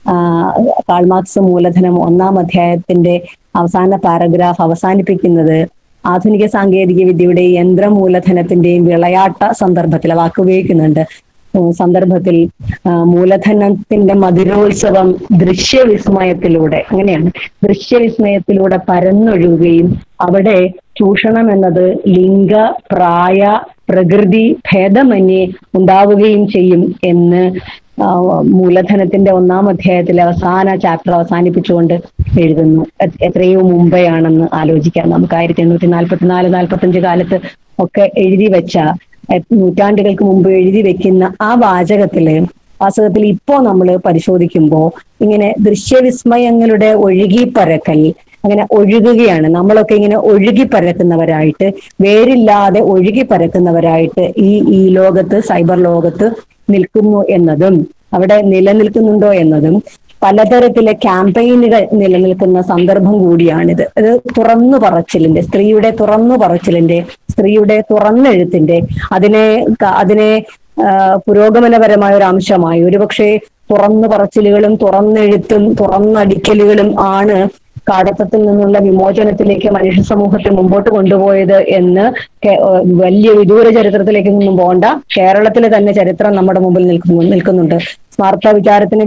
കാൾമാർക്സ് മൂലധനം 1-ാം അധ്യായത്തിന്റെ അവസാന പാരഗ്രാഫ് അവസാനിപ്പിക്കുന്നത് ആധുനിക സാങ്കേതിക വിദ്യയുടെ യന്ത്രമൂലധനത്തിന്റെയും വിളയാട്ട സന്ദർഭത്തിൽ വാക്കുപയോഗിക്കുന്നുണ്ട്. സന്ദർഭത്തിൽ മൂലധനത്തിന്റെ മധുരോത്സവം ദൃശ്യവിസ്മയത്തിലൂടെ, അങ്ങനെയാണ്, ദൃശ്യവിസ്മയത്തിലൂടെ പരന്നൊഴുകുകയും അവിടെ ചൂഷണം എന്നത് ലിംഗ, പ്രായ, പ്രകൃതി ഭേദമന്യേ ഉണ്ടാവുകയും ചെയ്യും എന്ന് മൂലധനത്തിന്റെ 1-ാം അധ്യായത്തിലെ അവസാന ചാപ്റ്റർ അവസാനിപ്പിച്ചുകൊണ്ട് എഴുതുന്നു. എത്രയോ മുമ്പെയാണെന്ന് ആലോചിക്കാം നമുക്ക്. 1844-45 കാലത്ത് ഒക്കെ എഴുതി വെച്ച, നൂറ്റാണ്ടുകൾക്ക് മുമ്പ് എഴുതി വെക്കുന്ന ആ വാചകത്തിൽ ഇപ്പോ നമ്മൾ പരിശോധിക്കുമ്പോൾ ഇങ്ങനെ ദൃശ്യവിസ്മയങ്ങളുടെ ഒഴുകിപ്പരക്കൽ, അങ്ങനെ ഒഴുകുകയാണ്. നമ്മളൊക്കെ ഇങ്ങനെ ഒഴുകിപ്പരക്കുന്നവരായിട്ട്, വേരില്ലാതെ ഒഴുകിപ്പരക്കുന്നവരായിട്ട് ഈ ലോകത്ത്, സൈബർ ലോകത്ത് നിൽക്കുന്നു എന്നതും അവിടെ നിലനിൽക്കുന്നുണ്ടോ എന്നതും പലതരത്തിലെ ക്യാമ്പയിനുകൾ നിലനിൽക്കുന്ന സന്ദർഭം കൂടിയാണിത്. അത് തുറന്നു പറച്ചിലിന്റെ, സ്ത്രീയുടെ തുറന്നു പറച്ചിലിന്റെ, സ്ത്രീയുടെ തുറന്നെഴുത്തിന്റെ, അതിനെ പുരോഗമനപരമായ ഒരു അംശമായി ഒരുപക്ഷെ തുറന്നു പറച്ചിലുകളും തുറന്നെഴുത്തും തുറന്നടിക്കലുകളും ആണ് കാടത്തത്തിൽ നിന്നുള്ള വിമോചനത്തിലേക്ക് മനുഷ്യ സമൂഹത്തെ മുമ്പോട്ട് കൊണ്ടുപോയത് എന്ന് വലിയ വിദൂര ചരിത്രത്തിലേക്ക് ഒന്നും പോകണ്ട, കേരളത്തിലെ തന്നെ ചരിത്രം നമ്മുടെ മുമ്പിൽ നിൽക്കുന്നുണ്ട്. സ്മാർത്ഥ വിചാരത്തിന്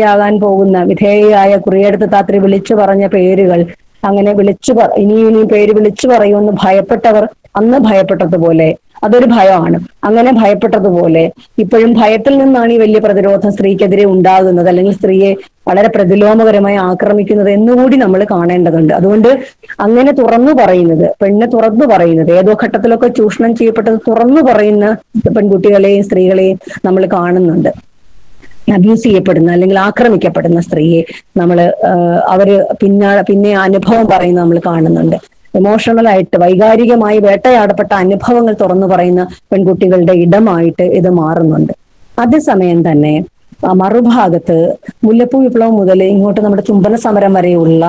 വിധേയയായ കുറിയെടുത്ത് താത്രി വിളിച്ചു പറഞ്ഞ പേരുകൾ, അങ്ങനെ ഇനിയും പേര് വിളിച്ചു പറയുമെന്ന് ഭയപ്പെട്ടവർ അന്ന് ഭയപ്പെട്ടതുപോലെ, അതൊരു ഭയമാണ്, അങ്ങനെ ഭയപ്പെട്ടതുപോലെ ഇപ്പോഴും ഭയത്തിൽ നിന്നാണ് ഈ വലിയ പ്രതിരോധം സ്ത്രീക്കെതിരെ ഉണ്ടാകുന്നത്, അല്ലെങ്കിൽ സ്ത്രീയെ വളരെ പ്രതിലോമകരമായി ആക്രമിക്കുന്നത് എന്നുകൂടി നമ്മൾ കാണേണ്ടതുണ്ട്. അതുകൊണ്ട് അങ്ങനെ തുറന്നു പറയുന്നത്, പെണ്ണ് തുറന്നു പറയുന്നത്, ഏതോ ഘട്ടത്തിലൊക്കെ ചൂഷണം ചെയ്യപ്പെട്ടത് തുറന്നു പറയുന്ന പെൺകുട്ടികളെയും സ്ത്രീകളെയും നമ്മൾ കാണുന്നുണ്ട്. അബ്യൂസ് ചെയ്യപ്പെടുന്ന അല്ലെങ്കിൽ ആക്രമിക്കപ്പെടുന്ന സ്ത്രീയെ അവര് പിന്നെ അനുഭവം പറയുന്നത് നമ്മൾ കാണുന്നുണ്ട്. എമോഷണലായിട്ട് വൈകാരികമായി വേട്ടയാടപ്പെട്ട അനുഭവങ്ങൾ തുറന്നു പറയുന്ന പെൺകുട്ടികളുടെ ഇടമായിട്ട് ഇത് മാറുന്നുണ്ട്. അതേസമയം തന്നെ മറുഭാഗത്ത് മുല്ലപ്പൂ വിപ്ലവം മുതൽ ഇങ്ങോട്ട് നമ്മുടെ ചുംബന സമരം വരെയുള്ള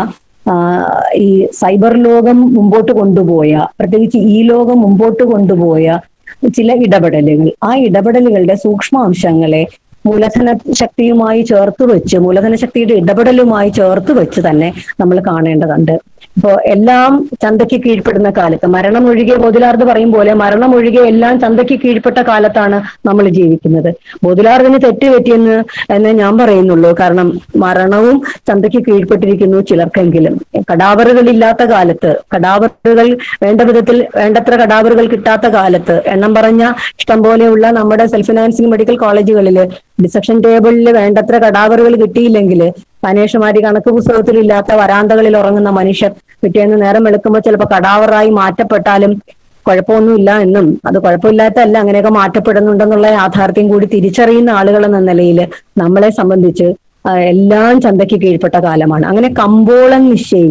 ഈ സൈബർ ലോകം മുമ്പോട്ട് കൊണ്ടുപോയ, പ്രത്യേകിച്ച് ഈ ലോകം മുമ്പോട്ട് കൊണ്ടുപോയ ചില ഇടപെടലുകൾ, ആ ഇടപെടലുകളുടെ സൂക്ഷ്മാംശങ്ങളെ മൂലധന ശക്തിയുമായി ചേർത്ത് വെച്ച്, മൂലധന ശക്തിയുടെ ഇടപെടലുമായി ചേർത്ത് വെച്ച് തന്നെ നമ്മൾ കാണേണ്ടതുണ്ട്. ഇപ്പോ എല്ലാം ചന്തയ്ക്ക് കീഴ്പ്പെടുന്ന കാലത്ത്, മരണം ഒഴികെ, ബോധിലാർദ് പറയും പോലെ മരണം ഒഴികെ എല്ലാം ചന്തയ്ക്ക് കീഴ്പ്പെട്ട കാലത്താണ് നമ്മൾ ജീവിക്കുന്നത്. ബോധിലാർദിന് തെറ്റുപറ്റിയെന്ന് ഞാൻ പറയുന്നുള്ളൂ. കാരണം മരണവും ചന്തയ്ക്ക് കീഴ്പ്പെട്ടിരിക്കുന്നു ചിലർക്കെങ്കിലും. കടാവറുകളില്ലാത്ത കാലത്ത്, കടാവറുകൾ വേണ്ട വിധത്തിൽ വേണ്ടത്ര കടാവറുകൾ കിട്ടാത്ത കാലത്ത്, എണ്ണം പറഞ്ഞ ഇഷ്ടം പോലെയുള്ള നമ്മുടെ സെൽഫ് ഫിനാൻസിങ് മെഡിക്കൽ കോളേജുകളിൽ ഡിസക്ഷൻ ടേബിളിൽ വേണ്ടത്ര കടാവറുകൾ കിട്ടിയില്ലെങ്കിൽ പനേഷുമാരി കണക്ക് പുസ്തകത്തിലില്ലാത്ത വരാന്തകളിൽ ഉറങ്ങുന്ന മനുഷ്യർ പിറ്റേന്ന് നേരം വെളുക്കുമ്പോൾ ചിലപ്പോൾ കടാവറായി മാറ്റപ്പെട്ടാലും കുഴപ്പമൊന്നുമില്ല എന്നും, അത് കുഴപ്പമില്ലാത്തല്ല, അങ്ങനെയൊക്കെ മാറ്റപ്പെടുന്നുണ്ടെന്നുള്ള യാഥാർത്ഥ്യം കൂടി തിരിച്ചറിയുന്ന ആളുകൾ എന്ന നിലയിൽ നമ്മളെ സംബന്ധിച്ച് എല്ലാം ചന്തയ്ക്ക് കീഴ്പ്പെട്ട കാലമാണ്. അങ്ങനെ കമ്പോളം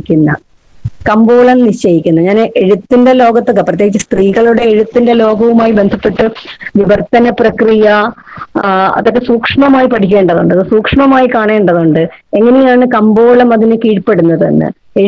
നിശ്ചയിക്കുന്ന ഞാൻ എഴുത്തിന്റെ ലോകത്തൊക്കെ, പ്രത്യേകിച്ച് സ്ത്രീകളുടെ എഴുത്തിന്റെ ലോകവുമായി ബന്ധപ്പെട്ട് വിവർത്തന പ്രക്രിയ അതൊക്കെ സൂക്ഷ്മമായി പഠിക്കേണ്ടതുണ്ട്, അത് സൂക്ഷ്മമായി കാണേണ്ടതുണ്ട്. എങ്ങനെയാണ് കമ്പോളം അതിന് കീഴ്പ്പെടുന്നതെന്ന്.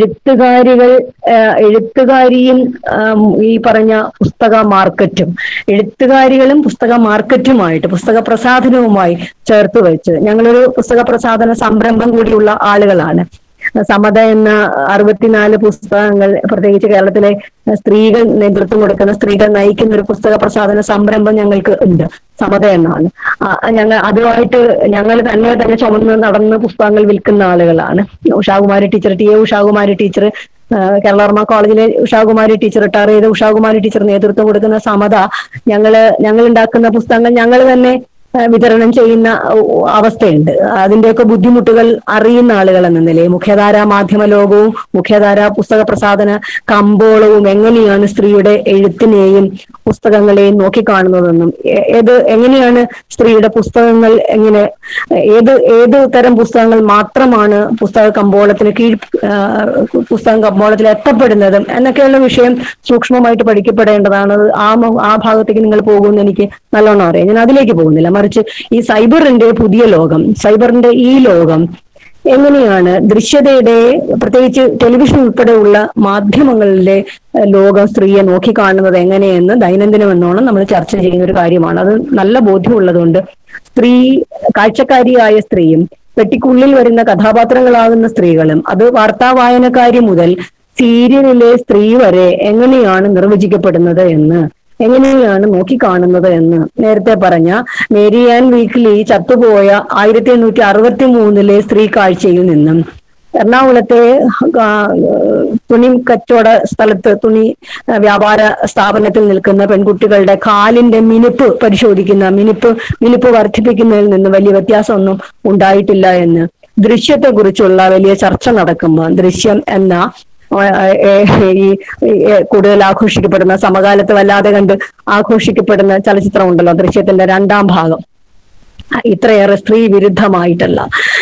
എഴുത്തുകാരിയും ഈ പറഞ്ഞ പുസ്തക മാർക്കറ്റും, എഴുത്തുകാരികളും പുസ്തക മാർക്കറ്റുമായിട്ട്, പുസ്തക പ്രസാധനവുമായി ചേർത്ത് വെച്ച് ഞങ്ങളൊരു പുസ്തക പ്രസാധന സംരംഭം കൂടിയുള്ള ആളുകളാണ്. സമത എന്ന 64 പുസ്തകങ്ങൾ, പ്രത്യേകിച്ച് കേരളത്തിലെ സ്ത്രീകൾ നേതൃത്വം കൊടുക്കുന്ന, സ്ത്രീകൾ നയിക്കുന്ന ഒരു പുസ്തക പ്രസാധന സംരംഭം ഞങ്ങൾക്ക് ഉണ്ട്, സമത എന്നാണ്. അതുമായിട്ട് ഞങ്ങൾ തന്നെ ചുമന്ന് നടന്ന് പുസ്തകങ്ങൾ വിൽക്കുന്ന ആളുകളാണ്. Ushakumari teacher, T A. Ushakumari teacher, Keralavarma കോളേജിലെ ഉഷാകുമാരി ടീച്ചർ, റിട്ടയർ ചെയ്ത ഉഷാകുമാരി ടീച്ചർ നേതൃത്വം കൊടുക്കുന്ന സമത, ഞങ്ങൾ ഉണ്ടാക്കുന്ന പുസ്തകങ്ങൾ ഞങ്ങൾ തന്നെ വിതരണം ചെയ്യുന്ന അവസ്ഥയുണ്ട്. അതിന്റെയൊക്കെ ബുദ്ധിമുട്ടുകൾ അറിയുന്ന ആളുകൾ എന്ന നിലയിൽ മുഖ്യധാരാ മാധ്യമ ലോകവും മുഖ്യധാരാ പുസ്തക പ്രസാധന കമ്പോളവും എങ്ങനെയാണ് സ്ത്രീയുടെ എഴുത്തിനെയും പുസ്തകങ്ങളെയും നോക്കിക്കാണുന്നതെന്നും, എങ്ങനെയാണ് സ്ത്രീയുടെ പുസ്തകങ്ങൾ ഏത് തരം പുസ്തകങ്ങൾ മാത്രമാണ് പുസ്തക കമ്പോളത്തിൽ എത്തപ്പെടുന്നതും എന്നൊക്കെയുള്ള വിഷയം സൂക്ഷ്മമായിട്ട് പഠിക്കപ്പെടേണ്ടതാണ്. ആ ഭാഗത്തേക്ക് നിങ്ങൾ പോകുമെന്ന് എനിക്ക് നല്ലോണം അറിയാം. ഞാൻ അതിലേക്ക് പോകുന്നില്ല. മറിച്ച് ഈ സൈബറിന്റെ പുതിയ ലോകം, സൈബറിന്റെ ഈ ലോകം എങ്ങനെയാണ് ദൃശ്യതയുടെ, പ്രത്യേകിച്ച് ടെലിവിഷൻ ഉൾപ്പെടെയുള്ള മാധ്യമങ്ങളിലെ ലോകം സ്ത്രീയെ നോക്കിക്കാണുന്നത് എങ്ങനെയെന്ന് ദൈനംദിനം എന്നോണം നമ്മൾ ചർച്ച ചെയ്യുന്ന ഒരു കാര്യമാണ്. അത് നല്ല ബോധ്യമുള്ളതുകൊണ്ട് സ്ത്രീ കാഴ്ചക്കാരിയായ സ്ത്രീയും പെട്ടിക്കുള്ളിൽ വരുന്ന കഥാപാത്രങ്ങളാകുന്ന സ്ത്രീകളും, അത് വാർത്താ വായനക്കാരി മുതൽ സീരിയലിലെ സ്ത്രീ വരെ എങ്ങനെയാണ് നിർവചിക്കപ്പെടുന്നത് എന്ന്, എങ്ങനെയാണ് നോക്കിക്കാണുന്നത് എന്ന് നേരത്തെ പറഞ്ഞ മേരി ആൻ വീക്ക്ലി ചത്തുപോയ 1863 സ്ത്രീ കാഴ്ചയിൽ നിന്നും, എറണാകുളത്തെ തുണി കച്ചവട സ്ഥലത്ത് തുണി വ്യാപാര സ്ഥാപനത്തിൽ നിൽക്കുന്ന പെൺകുട്ടികളുടെ കാലിന്റെ മിനുപ്പ് പരിശോധിക്കുന്ന, മിനുപ്പ് വർദ്ധിപ്പിക്കുന്നതിൽ നിന്ന് വലിയ വ്യത്യാസമൊന്നും ഉണ്ടായിട്ടില്ല എന്ന്, ദൃശ്യത്തെ കുറിച്ചുള്ള വലിയ ചർച്ച നടക്കുമ്പോൾ ദൃശ്യം എന്ന ഈ കൂടുതൽ ആഘോഷിക്കപ്പെടുന്ന, സമകാലത്ത് വല്ലാതെ കണ്ട് ആഘോഷിക്കപ്പെടുന്ന ചലച്ചിത്രം ഉണ്ടല്ലോ, ദൃശ്യത്തിന്റെ 2ാം ഭാഗം, ഇത്രയേറെ സ്ത്രീ വിരുദ്ധമായിട്ടല്ല,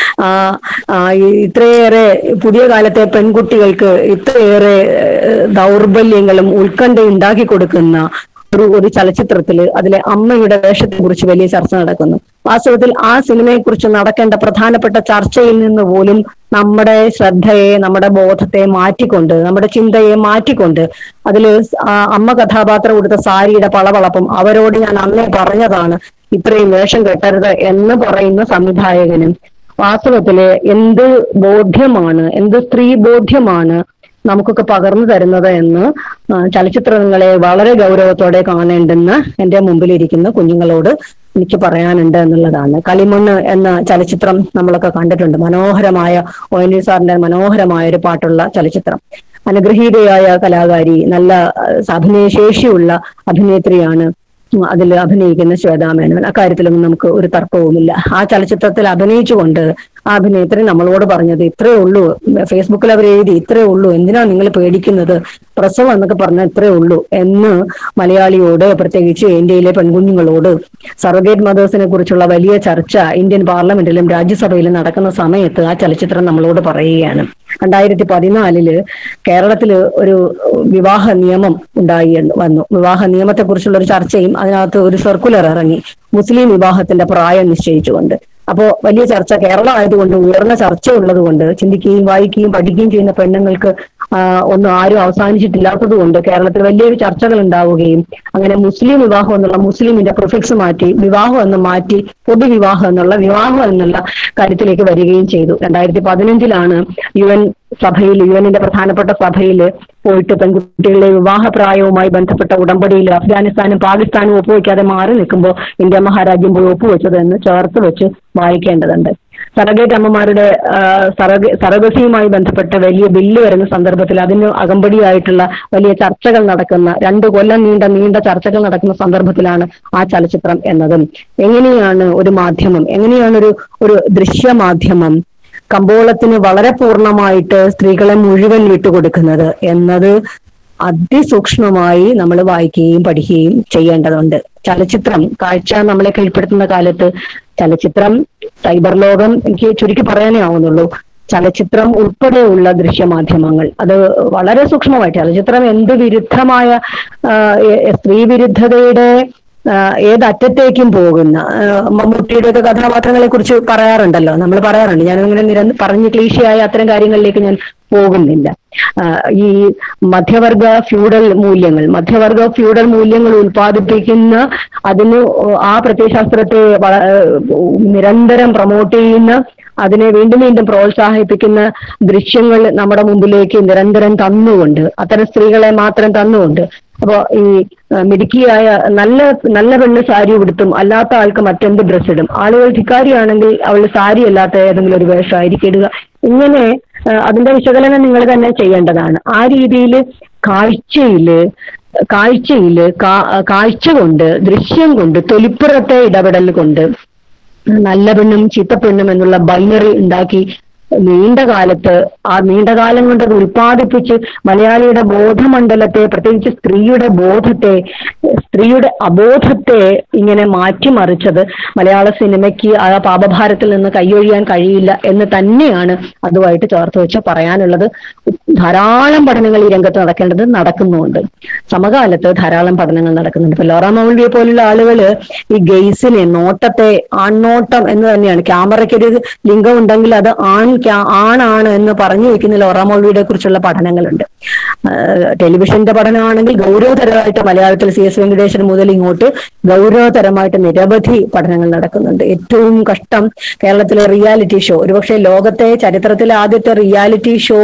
ഇത്രയേറെ പുതിയ കാലത്തെ പെൺകുട്ടികൾക്ക് ഇത്രയേറെ ദൗർബല്യങ്ങളും ഉത്കണ്ഠ ഉണ്ടാക്കി കൊടുക്കുന്ന ഒരു ചലച്ചിത്രത്തില് അതിലെ അമ്മയുടെ വേഷത്തെ കുറിച്ച് വലിയ ചർച്ച നടക്കുന്നു. വാസ്തവത്തിൽ ആ സിനിമയെ കുറിച്ച് നടക്കേണ്ട പ്രധാനപ്പെട്ട ചർച്ചയിൽ നിന്ന് പോലും നമ്മുടെ ശ്രദ്ധയെ, നമ്മുടെ ബോധത്തെ മാറ്റിക്കൊണ്ട്, നമ്മുടെ ചിന്തയെ മാറ്റിക്കൊണ്ട് അതില് അമ്മ കഥാപാത്രം കൊടുത്ത സാരിയുടെ പളവളപ്പും, അവരോട് ഞാൻ അന്നേ പറഞ്ഞതാണ് ഇത്രയും വേഷം കെട്ടരുത് എന്ന് പറയുന്ന സംവിധായകനും വാസ്തവത്തില് എന്ത് ബോധ്യമാണ്, എന്ത് സ്ത്രീ ബോധ്യമാണ് നമുക്കൊക്കെ പകർന്നു തരുന്നത് എന്ന് ചലച്ചിത്രങ്ങളെ വളരെ ഗൗരവത്തോടെ കാണേണ്ടെന്ന എന്റെ മുമ്പിലിരിക്കുന്ന കുഞ്ഞുങ്ങളോട് എനിക്ക് പറയാനുണ്ട് എന്നുള്ളതാണ്. കളിമണ്ണ് എന്ന ചലച്ചിത്രം നമ്മളൊക്കെ കണ്ടിട്ടുണ്ട്. മനോഹരമായ ONV സാറിന്റെ മനോഹരമായ ഒരു പാട്ടുള്ള ചലച്ചിത്രം. അനുഗ്രഹീതയായ കലാകാരി, നല്ല അഭിനയശേഷിയുള്ള അഭിനേത്രിയാണ് അതിൽ അഭിനയിക്കുന്ന ശ്വേതാമേനോൻ. അക്കാര്യത്തിലൊന്നും നമുക്ക് ഒരു തർക്കവുമില്ല. ആ ചലച്ചിത്രത്തിൽ അഭിനയിച്ചുകൊണ്ട് ആ അഭിനേത്രി നമ്മളോട് പറഞ്ഞത് ഇത്രേ ഉള്ളൂ, ഫേസ്ബുക്കിൽ അവർ എഴുതി ഇത്രേ ഉള്ളൂ, എന്തിനാ നിങ്ങൾ പേടിക്കുന്നത്, പ്രസവം എന്നൊക്കെ പറഞ്ഞാൽ ഇത്രേ ഉള്ളൂ എന്ന് മലയാളിയോട്, പ്രത്യേകിച്ച് ഇന്ത്യയിലെ പെൺകുഞ്ഞുങ്ങളോട് സർവഗേറ്റ് മദേഴ്സിനെ കുറിച്ചുള്ള വലിയ ചർച്ച ഇന്ത്യൻ പാർലമെന്റിലും രാജ്യസഭയിലും നടക്കുന്ന സമയത്ത് ആ ചലച്ചിത്രം നമ്മളോട് പറയുകയാണ്. 2014 കേരളത്തില് ഒരു വിവാഹ നിയമം വന്നു. വിവാഹ നിയമത്തെ കുറിച്ചുള്ള ഒരു ചർച്ചയും അതിനകത്ത് ഒരു സർക്കുലർ ഇറങ്ങി, മുസ്ലിം വിവാഹത്തിന്റെ പ്രായം നിശ്ചയിച്ചുകൊണ്ട്. അപ്പോ വലിയ ചർച്ച കേരളം ആയതുകൊണ്ട്, ഉയർന്ന ചർച്ച ഉള്ളത് കൊണ്ട്, ചിന്തിക്കുകയും വായിക്കുകയും പഠിക്കുകയും ചെയ്യുന്ന പെണ്ണുങ്ങൾക്ക് ഒന്നും ആരും അവസാനിച്ചിട്ടില്ലാത്തത് കൊണ്ട് കേരളത്തിൽ വലിയൊരു ചർച്ചകൾ ഉണ്ടാവുകയും അങ്ങനെ മുസ്ലിം വിവാഹം എന്നുള്ള മുസ്ലിമിന്റെ പ്രിഫിക്സ് മാറ്റി വിവാഹം എന്ന് മാറ്റി പൊതുവിവാഹം എന്നുള്ള വിവാഹം എന്നുള്ള കാര്യത്തിലേക്ക് വരികയും ചെയ്തു. 2015 UN സഭയിൽ, UN-ന്റെ പ്രധാനപ്പെട്ട സഭയിൽ പോയിട്ട് പെൺകുട്ടികളുടെ വിവാഹപ്രായവുമായി ബന്ധപ്പെട്ട ഉടമ്പടിയിൽ അഫ്ഗാനിസ്ഥാനും പാകിസ്ഥാനും ഒപ്പുവെക്കാതെ മാറി നിൽക്കുമ്പോൾ ഇന്ത്യ മഹാരാജ്യം പോയി ഒപ്പുവെച്ചത് എന്ന് ചേർത്ത് വെച്ച് വായിക്കേണ്ടതുണ്ട്. സറഗേറ്റ് അമ്മമാരുടെ സറഗസിയുമായി ബന്ധപ്പെട്ട വലിയ ബില്ല് വരുന്ന സന്ദർഭത്തിൽ അതിന് അകമ്പടിയായിട്ടുള്ള വലിയ ചർച്ചകൾ നടക്കുന്ന, 2 കൊല്ലം നീണ്ട ചർച്ചകൾ നടക്കുന്ന സന്ദർഭത്തിലാണ് ആ ചലച്ചിത്രം എന്നതും. എങ്ങനെയാണ് ഒരു മാധ്യമം, എങ്ങനെയാണ് ഒരു ദൃശ്യമാധ്യമം കമ്പോളത്തിന് വളരെ പൂർണ്ണമായിട്ട് സ്ത്രീകളെ മുഴുവൻ വിട്ടുകൊടുക്കുന്നത് എന്നത് അതിസൂക്ഷ്മമായി നമ്മൾ വായിക്കുകയും പഠിക്കുകയും ചെയ്യേണ്ടതുണ്ട്. ചലച്ചിത്രം കാഴ്ച നമ്മളെ കീഴ്പ്പെടുത്തുന്ന കാലത്ത് ചലച്ചിത്രം, സൈബർ ലോകം, എനിക്ക് ചുരുക്കി പറയാനേ ആവുന്നുള്ളൂ, ചലച്ചിത്രം ഉൾപ്പെടെയുള്ള ദൃശ്യമാധ്യമങ്ങൾ അത് വളരെ സൂക്ഷ്മമായിട്ട്, ചലച്ചിത്രം എന്ത് വിരുദ്ധമായ സ്ത്രീ വിരുദ്ധതയുടെ ഏതറ്റത്തേക്കും പോകുന്ന, മമ്മൂട്ടിയുടെ കഥാപാത്രങ്ങളെ കുറിച്ച് പറയാറുണ്ടല്ലോ, നമ്മൾ പറയാറുണ്ട്, ഞാനിങ്ങനെ പറഞ്ഞ് ക്ലീശയായ അത്തരം കാര്യങ്ങളിലേക്ക് ഞാൻ പോകുന്നില്ല. ഈ മധ്യവർഗ ഫ്യൂഡൽ മൂല്യങ്ങൾ ഉൽപ്പാദിപ്പിക്കുന്ന, അതിന് ആ പ്രത്യയശാസ്ത്രത്തെ നിരന്തരം പ്രൊമോട്ട് ചെയ്യുന്ന, അതിനെ വീണ്ടും വീണ്ടും പ്രോത്സാഹിപ്പിക്കുന്ന ദൃശ്യങ്ങൾ നമ്മുടെ മുമ്പിലേക്ക് നിരന്തരം തന്നുകൊണ്ട്, അത്തരം സ്ത്രീകളെ മാത്രം തന്നുകൊണ്ട്, അപ്പൊ ഈ മിടുക്കിയായ നല്ല പെണ്ണ് സാരി ഉടുത്തും അല്ലാത്ത ആൾക്ക് മറ്റെന്ത് ഡ്രസ് ഇടും, ആളുകൾ ധിക്കാരിയാണെങ്കിൽ അവൾ സാരി അല്ലാത്ത ഏതെങ്കിലും ഒരു വേഷമായിരിക്കും ഇടുക, ഇങ്ങനെ അതിന്റെ വിശകലനം നിങ്ങൾ തന്നെ ചെയ്യേണ്ടതാണ്. ആ രീതിയിൽ കാഴ്ച കൊണ്ട്, ദൃശ്യം കൊണ്ട്, തൊലിപ്പുറത്തെ ഇടപെടൽ കൊണ്ട് നല്ല പെണ്ണും ചീത്തപ്പെണ്ണും എന്നുള്ള ബൈനറി ഉണ്ടാക്കി നീണ്ടകാലം കൊണ്ട് അത് ഉൽപ്പാദിപ്പിച്ച് മലയാളിയുടെ ബോധമണ്ഡലത്തെ, പ്രത്യേകിച്ച് സ്ത്രീയുടെ അബോധത്തെ ഇങ്ങനെ മാറ്റിമറിച്ചത് മലയാള സിനിമയ്ക്ക് ആ പാപഭാരത്തിൽ നിന്ന് കൈയൊഴിയാൻ കഴിയില്ല എന്ന് തന്നെയാണ് അതുമായിട്ട് ചേർത്ത് വെച്ച് പറയാനുള്ളത്. ധാരാളം പഠനങ്ങൾ ഈ രംഗത്ത് നടക്കുന്നുണ്ട്. സമകാലത്ത് ധാരാളം പഠനങ്ങൾ നടക്കുന്നുണ്ട്. ഇപ്പൊ ലോറ മൗൾവിയെ പോലുള്ള ആളുകള് ഈ ഗെയ്സിനെ, നോട്ടത്തെ ആൺനോട്ടം എന്ന് തന്നെയാണ്, ക്യാമറയ്ക്കൊരു ലിംഗം ഉണ്ടെങ്കിൽ അത് ആൺ ആണാണ് എന്ന് പറഞ്ഞു വെക്കുന്ന ലോറ മൗൾവിയെ കുറിച്ചുള്ള പഠനങ്ങളുണ്ട്. ടെലിവിഷന്റെ പഠനമാണെങ്കിൽ ഗൗരവതരമായിട്ട് മലയാളത്തിൽ CS വെങ്കടേശൻ മുതൽ ഇങ്ങോട്ട് ഗൗരവതരമായിട്ട് നിരവധി പഠനങ്ങൾ നടക്കുന്നുണ്ട്. ഏറ്റവും കഷ്ടം കേരളത്തിലെ റിയാലിറ്റി ഷോ, ഒരുപക്ഷെ ലോകത്തെ ചരിത്രത്തിലെ ആദ്യത്തെ റിയാലിറ്റി ഷോ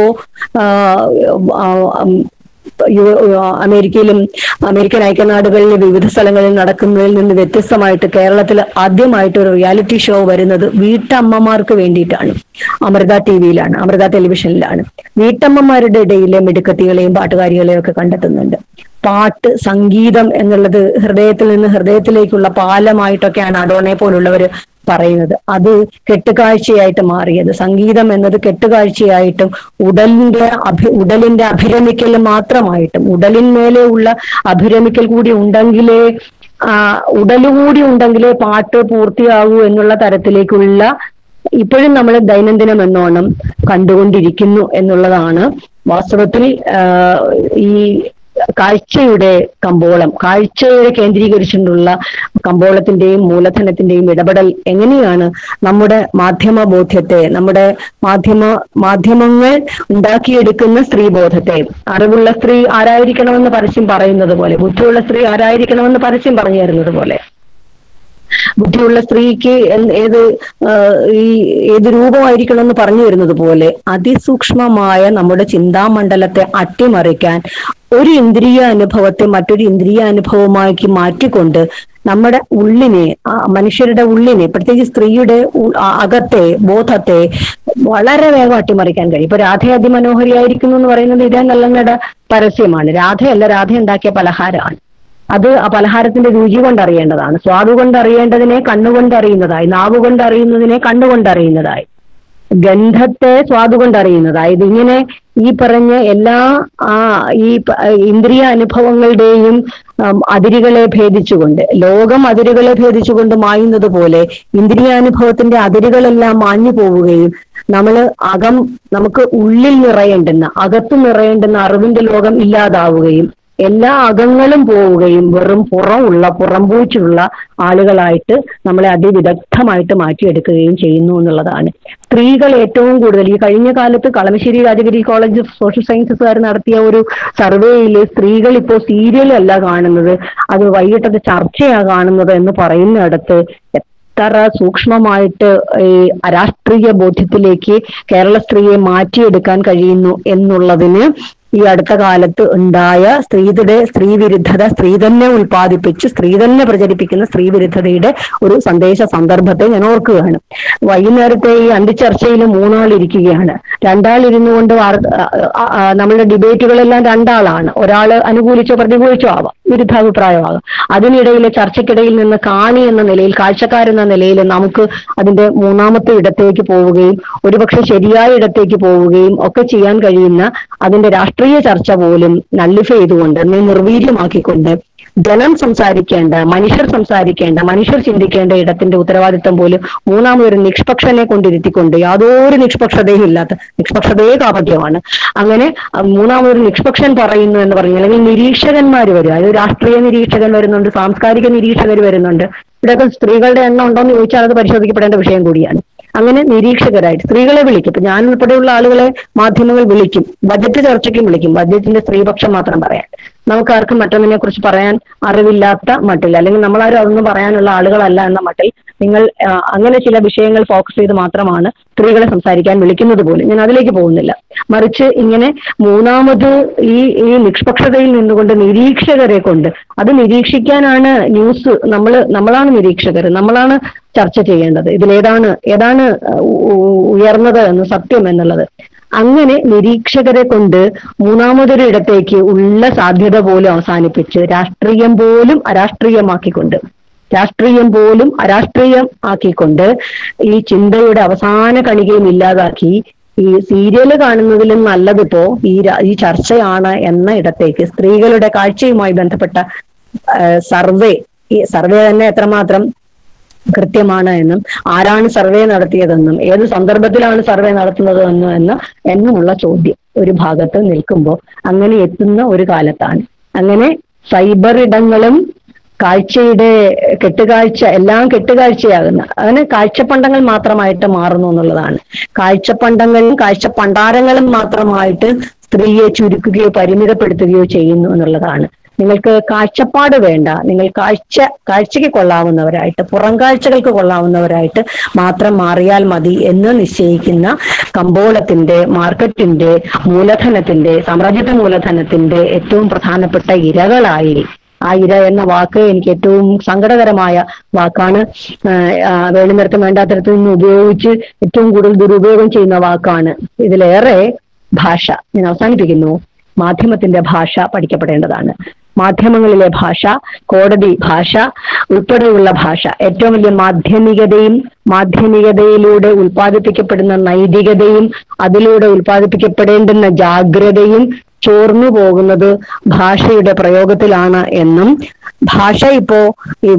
അമേരിക്കൻ ഐക്യനാടുകളിലെ വിവിധ സ്ഥലങ്ങളിൽ നടക്കുന്നതിൽ നിന്ന് വ്യത്യസ്തമായിട്ട് കേരളത്തിൽ ആദ്യമായിട്ട് ഒരു റിയാലിറ്റി ഷോ വരുന്നത് വീട്ടമ്മമാർക്ക് വേണ്ടിയിട്ടാണ്. അമൃത ടിവിയിലാണ്, അമൃത ടെലിവിഷനിലാണ്. വീട്ടമ്മമാരുടെ ഇടയിലെ മിടുക്കത്തികളെയും പാട്ടുകാരികളെയും ഒക്കെ കണ്ടെത്തുന്നുണ്ട്. പാട്ട്, സംഗീതം എന്നുള്ളത് ഹൃദയത്തിൽ നിന്ന് ഹൃദയത്തിലേക്കുള്ള പാലമായിട്ടൊക്കെയാണ് അഡോണെ പോലുള്ളവർ പറയുന്നത്. അത് കെട്ടുകാഴ്ചയായിട്ട് മാറിയത്, സംഗീതം എന്നത് കെട്ടുകാഴ്ചയായിട്ടും ഉടലിന്റെ അഭിരമിക്കൽ മാത്രമായിട്ടും, ഉടലിന്മേലെ ഉള്ള അഭിരമിക്കൽ കൂടി ഉണ്ടെങ്കിലേ ഉടലുകൂടി ഉണ്ടെങ്കിലേ പാട്ട് പൂർത്തിയാകൂ എന്നുള്ള തരത്തിലേക്കുള്ള ഇപ്പോഴും നമ്മൾ ദൈനംദിനം എന്നോണം കണ്ടുകൊണ്ടിരിക്കുന്നു എന്നുള്ളതാണ് വാസ്തവത്തിൽ. ഈ കാഴ്ചയുടെ കമ്പോളം, കാഴ്ചയെ കേന്ദ്രീകരിച്ചിട്ടുള്ള കമ്പോളത്തിന്റെയും മൂലധനത്തിന്റെയും ഇടപെടൽ എങ്ങനെയാണ് നമ്മുടെ മാധ്യമ ബോധ്യത്തെ, നമ്മുടെ മാധ്യമങ്ങൾ ഉണ്ടാക്കിയെടുക്കുന്ന സ്ത്രീബോധത്തെ, അറിവുള്ള സ്ത്രീ ആരായിരിക്കണമെന്ന് പരസ്യം പറയുന്നത് പോലെ, ബുദ്ധിയുള്ള സ്ത്രീ ആരായിരിക്കണമെന്ന് പരസ്യം പറഞ്ഞു തരുന്നത് പോലെ, ബുദ്ധിയുള്ള സ്ത്രീക്ക് ഏത് രൂപമായിരിക്കണം എന്ന് പറഞ്ഞു വരുന്നത് പോലെ അതിസൂക്ഷ്മമായ നമ്മുടെ ചിന്താമണ്ഡലത്തെ അട്ടിമറിക്കാൻ ഒരു ഇന്ദ്രിയ അനുഭവത്തെ മറ്റൊരു ഇന്ദ്രിയ അനുഭവമാക്കി മാറ്റിക്കൊണ്ട് നമ്മുടെ ഉള്ളിനെ, മനുഷ്യരുടെ ഉള്ളിനെ, പ്രത്യേകിച്ച് സ്ത്രീയുടെ അകത്തെ ബോധത്തെ വളരെ വേഗം അട്ടിമറിക്കാൻ കഴിയും. ഇപ്പൊ രാധ അതിമനോഹരിയായിരിക്കുന്നു എന്ന് പറയുന്നത് ഇതേ നല്ലങ്ങയുടെ പരസ്യമാണ്. രാധയല്ല, രാധ ഉണ്ടാക്കിയ പലഹാരമാണ്. അത് ആ പലഹാരത്തിന്റെ രുചി കൊണ്ട് അറിയേണ്ടതാണ്. സ്വാദ് കൊണ്ട് അറിയേണ്ടതിനെ കണ്ണുകൊണ്ട് അറിയുന്നതായി, നാവ് കൊണ്ട് അറിയുന്നതിനെ കണ്ണുകൊണ്ട് അറിയുന്നതായി, ഗന്ധത്തെ സ്വാദ് കൊണ്ട് അറിയുന്നതായി. ഇതിങ്ങനെ ഈ പറഞ്ഞ എല്ലാ ഈ ഇന്ദ്രിയ അനുഭവങ്ങളുടെയും അതിരുകളെ ഭേദിച്ചുകൊണ്ട്, ലോകം അതിരുകളെ ഭേദിച്ചുകൊണ്ട് മായുന്നത് പോലെ ഇന്ദ്രിയാനുഭവത്തിന്റെ അതിരുകളെല്ലാം മാഞ്ഞു പോവുകയും നമുക്ക് ഉള്ളിൽ നിറയേണ്ടുന്ന, അകത്തു നിറയേണ്ടുന്ന അറിവിന്റെ ലോകം ഇല്ലാതാവുകയും എല്ലാ അകങ്ങളും പോവുകയും വെറും പുറംപൂച്ചുള്ള ആളുകളായിട്ട് നമ്മളെ അതിവിദഗ്ധമായിട്ട് മാറ്റിയെടുക്കുകയും ചെയ്യുന്നു എന്നുള്ളതാണ്. സ്ത്രീകൾ ഏറ്റവും കൂടുതൽ ഈ കഴിഞ്ഞ കാലത്ത് Kalamassery Rajagiri college of social സയൻസസുകാർ നടത്തിയ ഒരു സർവേയിൽ സ്ത്രീകൾ ഇപ്പോൾ സീരിയലല്ല കാണുന്നത്, അത് വൈകിട്ടത്തെ ചർച്ചയാണ് കാണുന്നത് എന്ന് പറയുന്നിടത്ത് എത്ര സൂക്ഷ്മമായിട്ട് ഈ അരാഷ്ട്രീയ ബോധ്യത്തിലേക്ക് കേരള സ്ത്രീയെ മാറ്റിയെടുക്കാൻ കഴിയുന്നു എന്നുള്ളതിന് ഈ അടുത്ത കാലത്ത് ഉണ്ടായ സ്ത്രീവിരുദ്ധത, സ്ത്രീ തന്നെ ഉൽപ്പാദിപ്പിച്ച് സ്ത്രീ തന്നെ പ്രചരിപ്പിക്കുന്ന സ്ത്രീവിരുദ്ധതയുടെ ഒരു സന്ദേശ സന്ദർഭത്തെ ഞാൻ ഓർക്കുകയാണ്. വൈകുന്നേരത്തെ ഈ അന്തിച്ചർച്ചയിൽ 3 ആൾ ഇരിക്കുകയാണ്. 2 ആൾ ഇരുന്നു കൊണ്ട് നമ്മളുടെ ഡിബേറ്റുകളെല്ലാം 2 ആളാണ്. ഒരാൾ അനുകൂലിച്ചോ പ്രതികൂലിച്ചോ ആവാം, വിരുദ്ധാഭിപ്രായമാകാം. അതിനിടയിലെ ചർച്ചയ്ക്കിടയിൽ നിന്ന് കാണി എന്ന നിലയിൽ, കാഴ്ചക്കാരെന്ന നിലയിൽ നമുക്ക് അതിന്റെ 3ാമത്തെ ഇടത്തേക്ക് പോവുകയും ഒരുപക്ഷെ ശരിയായ ഇടത്തേക്ക് പോവുകയും ഒക്കെ ചെയ്യാൻ കഴിയുന്ന അതിന്റെ രാഷ്ട്രീയ ചർച്ച പോലും നള്ളിഫൈ ചെയ്തുകൊണ്ട്, നിർവീര്യമാക്കിക്കൊണ്ട് ജനം സംസാരിക്കേണ്ട, മനുഷ്യർ ചിന്തിക്കേണ്ട ഇടത്തിന്റെ ഉത്തരവാദിത്വം പോലും മൂന്നാമതൊരു നിഷ്പക്ഷനെ കൊണ്ടിരുത്തിക്കൊണ്ട്, യാതൊരു നിഷ്പക്ഷതയും ഇല്ലാത്ത, നിഷ്പക്ഷതയെ കാപട്യമാണ്, അങ്ങനെ മൂന്നാമതൊരു നിഷ്പക്ഷൻ പറയുന്നു എന്ന് പറഞ്ഞു, അല്ലെങ്കിൽ നിരീക്ഷകന്മാർ വരും. അതായത് രാഷ്ട്രീയ നിരീക്ഷകൻ വരുന്നുണ്ട്, സാംസ്കാരിക നിരീക്ഷകർ വരുന്നുണ്ട്. ഇവിടെയൊക്കെ സ്ത്രീകളുടെ എണ്ണം ഉണ്ടോന്ന് ചോദിച്ചാൽ അത് പരിശോധിക്കപ്പെടേണ്ട വിഷയം കൂടിയാണ്. അങ്ങനെ നിരീക്ഷകരായിട്ട് സ്ത്രീകളെ വിളിക്കും. ഇപ്പൊ ഞാൻ ഉൾപ്പെടെയുള്ള ആളുകളെ മാധ്യമങ്ങൾ വിളിക്കും, ബജറ്റ് ചർച്ചയ്ക്കും വിളിക്കും. ബജറ്റിന്റെ സ്ത്രീപക്ഷം മാത്രം പറയാൻ. നമുക്കാർക്കും മറ്റൊന്നിനെ കുറിച്ച് പറയാൻ അറിവില്ലാത്ത മട്ടിൽ, അല്ലെങ്കിൽ നമ്മളാരും അതൊന്നും പറയാനുള്ള ആളുകളല്ല എന്ന മട്ടിൽ നിങ്ങൾ അങ്ങനെ ചില വിഷയങ്ങൾ ഫോക്കസ് ചെയ്ത് മാത്രമാണ് സ്ത്രീകളെ സംസാരിക്കാൻ വിളിക്കുന്നത് പോലും. ഞാൻ അതിലേക്ക് പോകുന്നില്ല. മറിച്ച് ഇങ്ങനെ മൂന്നാമത് ഈ നിഷ്പക്ഷതയിൽ നിന്നുകൊണ്ട് നിരീക്ഷകരെ കൊണ്ട്, അത് നിരീക്ഷിക്കാനാണ് ന്യൂസ്, നമ്മളാണ് നിരീക്ഷകർ, നമ്മളാണ് ചർച്ച ചെയ്യേണ്ടത്. ഏതാണ് ഉയർന്നത് എന്ന്, സത്യം എന്നുള്ളത്. അങ്ങനെ നിരീക്ഷകരെ കൊണ്ട് മൂന്നാമതൊരു ഇടത്തേക്ക് ഉള്ള സാധ്യത പോലും അവസാനിപ്പിച്ച് രാഷ്ട്രീയം പോലും അരാഷ്ട്രീയമാക്കിക്കൊണ്ട് ഈ ചിന്തയുടെ അവസാന കണികയും ഇല്ലാതാക്കി ഈ സീരിയല് കാണുന്നതിലും നല്ലതിപ്പോ ഈ ചർച്ചയാണ് എന്ന ഇടത്തേക്ക് സ്ത്രീകളുടെ കാഴ്ചയുമായി ബന്ധപ്പെട്ട ഈ സർവേ തന്നെ എത്രമാത്രം കൃത്യമാണ് എന്നും, ആരാണ് സർവേ നടത്തിയതെന്നും, ഏത് സന്ദർഭത്തിലാണ് സർവേ നടത്തുന്നത് എന്നുമുള്ള ചോദ്യം ഒരു ഭാഗത്ത് നിൽക്കുമ്പോൾ അങ്ങനെ എത്തുന്ന ഒരു കാലത്താണ്. അങ്ങനെ സൈബർ ഇടങ്ങളും കാഴ്ചയുടെ കെട്ടുകാഴ്ച എല്ലാം കെട്ടുകാഴ്ചയാകുന്ന അങ്ങനെ കാഴ്ചപ്പണ്ടങ്ങൾ മാത്രമായിട്ട് മാറുന്നു എന്നുള്ളതാണ്. കാഴ്ചപ്പണ്ടങ്ങളും കാഴ്ചപ്പണ്ടാരങ്ങളും മാത്രമായിട്ട് സ്ത്രീയെ ചുരുക്കുകയോ പരിമിതപ്പെടുത്തുകയോ ചെയ്യുന്നു എന്നുള്ളതാണ്. നിങ്ങൾക്ക് കാഴ്ചപ്പാട് വേണ്ട, നിങ്ങൾ കാഴ്ചയ്ക്ക് കൊള്ളാവുന്നവരായിട്ട്, പുറം കാഴ്ചകൾക്ക് കൊള്ളാവുന്നവരായിട്ട് മാത്രം മാറിയാൽ മതി എന്ന് നിശ്ചയിക്കുന്ന കമ്പോളത്തിന്റെ, മാർക്കറ്റിന്റെ, മൂലധനത്തിന്റെ, സാമ്രാജ്യത്വ മൂലധനത്തിന്റെ ഏറ്റവും പ്രധാനപ്പെട്ട ഇരകളായി, ആ ഇര എന്ന വാക്ക് എനിക്ക് ഏറ്റവും സങ്കടകരമായ വാക്കാണ്. വേണ്ടുന്നിടത്തും വേണ്ടാത്തരത്തിൽ നിന്ന് ഉപയോഗിച്ച് ഏറ്റവും കൂടുതൽ ദുരുപയോഗം ചെയ്യുന്ന വാക്കാണ്. ഇതിലേറെ ഭാഷ, ഞാൻ അവസാനിപ്പിക്കുന്നു, മാധ്യമത്തിന്റെ ഭാഷ പഠിക്കപ്പെടേണ്ടതാണ്. മാധ്യമങ്ങളിലെ ഭാഷ, കോടതി ഭാഷ ഉൾപ്പെടെയുള്ള ഭാഷ, ഏറ്റവും വലിയ മാധ്യമികതയിലൂടെ ഉൽപ്പാദിപ്പിക്കപ്പെടുന്ന നൈതികതയും അതിലൂടെ ഉൽപ്പാദിപ്പിക്കപ്പെടേണ്ടുന്ന ജാഗ്രതയും ചോർന്നു പോകുന്നത് ഭാഷയുടെ പ്രയോഗത്തിലാണ് എന്നും, ഭാഷ ഇപ്പോ ഈ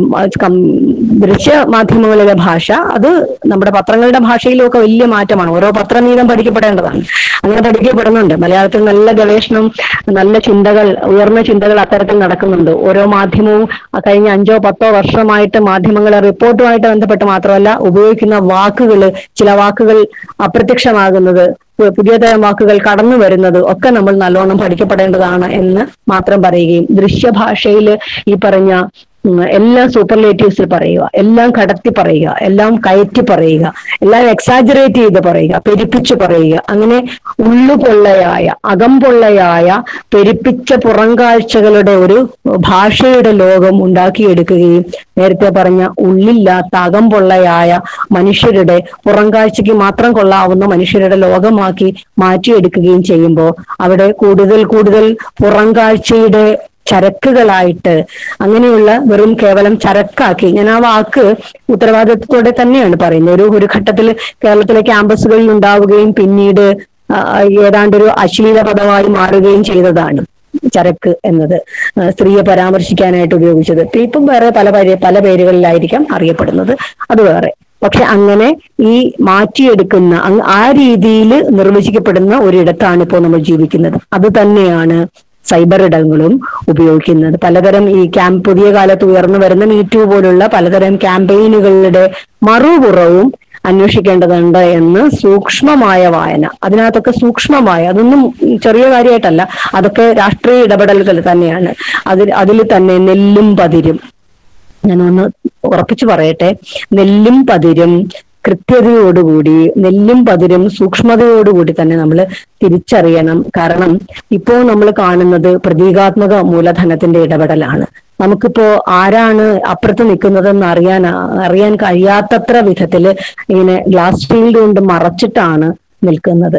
ദൃശ്യ മാധ്യമങ്ങളിലെ ഭാഷ അത് നമ്മുടെ പത്രങ്ങളുടെ ഭാഷയിലൊക്കെ വലിയ മാറ്റമാണ്. ഓരോ പത്രനീതം പഠിക്കപ്പെടേണ്ടതാണ്. അങ്ങനെ പഠിക്കപ്പെടുന്നുണ്ട്. മലയാളത്തിൽ നല്ല ഗവേഷണം, നല്ല ചിന്തകൾ, ഉയർന്ന ചിന്തകൾ അത്തരത്തിൽ നടക്കുന്നുണ്ട്. ഓരോ മാധ്യമവും കഴിഞ്ഞ 5-10 വർഷമായിട്ട് മാധ്യമങ്ങളെ റിപ്പോർട്ടുമായിട്ട് ബന്ധപ്പെട്ട് മാത്രമല്ല, ഉപയോഗിക്കുന്ന വാക്കുകൾ, ചില വാക്കുകൾ അപ്രത്യക്ഷമാകുന്നത്, പുതിയ തരം വാക്കുകൾ കടന്നു വരുന്നത് ഒക്കെ നമ്മൾ നല്ലോണം പഠിക്കപ്പെടേണ്ടതാണ് എന്ന് മാത്രം പറയുകയും, ദൃശ്യഭാഷയിൽ ഈ പറഞ്ഞ എല്ലാം സൂപ്പർലേറ്റീവ്സിൽ പറയുക, എല്ലാം കടത്തി പറയുക, എല്ലാം കയറ്റി പറയുക, എല്ലാം എക്സാജറേറ്റ് ചെയ്ത് പറയുക, പെരുപ്പിച്ച് പറയുക, അങ്ങനെ ഉള്ളുപൊള്ളയായ, അകംപൊള്ളയായ, പെരുപ്പിച്ച പുറംകാഴ്ചകളുടെ ഒരു ഭാഷയുടെ ലോകം ഉണ്ടാക്കിയെടുക്കുകയും, നേരത്തെ പറഞ്ഞ ഉള്ളില്ലാത്ത അകംപൊള്ളയായ മനുഷ്യരുടെ, പുറംകാഴ്ചയ്ക്ക് മാത്രം കൊള്ളാവുന്ന മനുഷ്യരുടെ ലോകമാക്കി മാറ്റിയെടുക്കുകയും ചെയ്യുമ്പോൾ അവിടെ കൂടുതൽ പുറംകാഴ്ചയുടെ ചരക്കുകളായിട്ട്, അങ്ങനെയുള്ള വെറും കേവലം ചരക്കാക്കി, ഞാൻ ആ വാക്ക് ഉത്തരവാദിത്വത്തോടെ തന്നെയാണ് പറയുന്നത്. ഒരു ഘട്ടത്തിൽ കേരളത്തിലെ ക്യാമ്പസുകളിൽ ഉണ്ടാവുകയും പിന്നീട് ഏതാണ്ടൊരു അശ്ലീല പദമായി മാറുകയും ചെയ്തതാണ് ചരക്ക് എന്നത്, സ്ത്രീയെ പരാമർശിക്കാനായിട്ട് ഉപയോഗിച്ചത്. ഇപ്പം വേറെ പല പേരുകളിലായിരിക്കാം അറിയപ്പെടുന്നത്, അത് വേറെ. പക്ഷെ അങ്ങനെ ഈ മാറ്റിയെടുക്കുന്ന ആ രീതിയിൽ നിർവചിക്കപ്പെടുന്ന ഒരിടത്താണ് ഇപ്പോൾ നമ്മൾ ജീവിക്കുന്നത്. അത് തന്നെയാണ് സൈബർ ഇടങ്ങളും ഉപയോഗിക്കുന്നത്. പലതരം ഈ പുതിയ കാലത്ത് ഉയർന്നു വരുന്ന മീറ്റു പോലുള്ള പലതരം ക്യാമ്പയിനുകളുടെ മറുപുറവും അന്വേഷിക്കേണ്ടതുണ്ട് എന്ന് സൂക്ഷ്മമായ വായന, അതിനകത്തൊക്കെ സൂക്ഷ്മമായ, അതൊന്നും ചെറിയ കാര്യമായിട്ടല്ല, അതൊക്കെ രാഷ്ട്രീയ ഇടപെടലുകൾ തന്നെയാണ്. അതിൽ തന്നെ നെല്ലും പതിരും, ഞാനൊന്ന് ഉറപ്പിച്ചു പറയട്ടെ, നെല്ലും പതിരും കൃത്യതയോടുകൂടി, നെല്ലും പതിരും സൂക്ഷ്മതയോടുകൂടി തന്നെ നമ്മൾ തിരിച്ചറിയണം. കാരണം ഇപ്പോൾ നമ്മൾ കാണുന്നത് പ്രതീകാത്മക മൂലധനത്തിന്റെ ഇടപെടലാണ്. നമുക്കിപ്പോ ആരാണ് അപ്പുറത്ത് നിൽക്കുന്നതെന്ന് അറിയാൻ കഴിയാത്തത്ര വിധത്തില് ഇങ്ങനെ ഗ്ലാസ് ഷീൽഡ് കൊണ്ട് മറച്ചിട്ടാണ് നിൽക്കുന്നത്.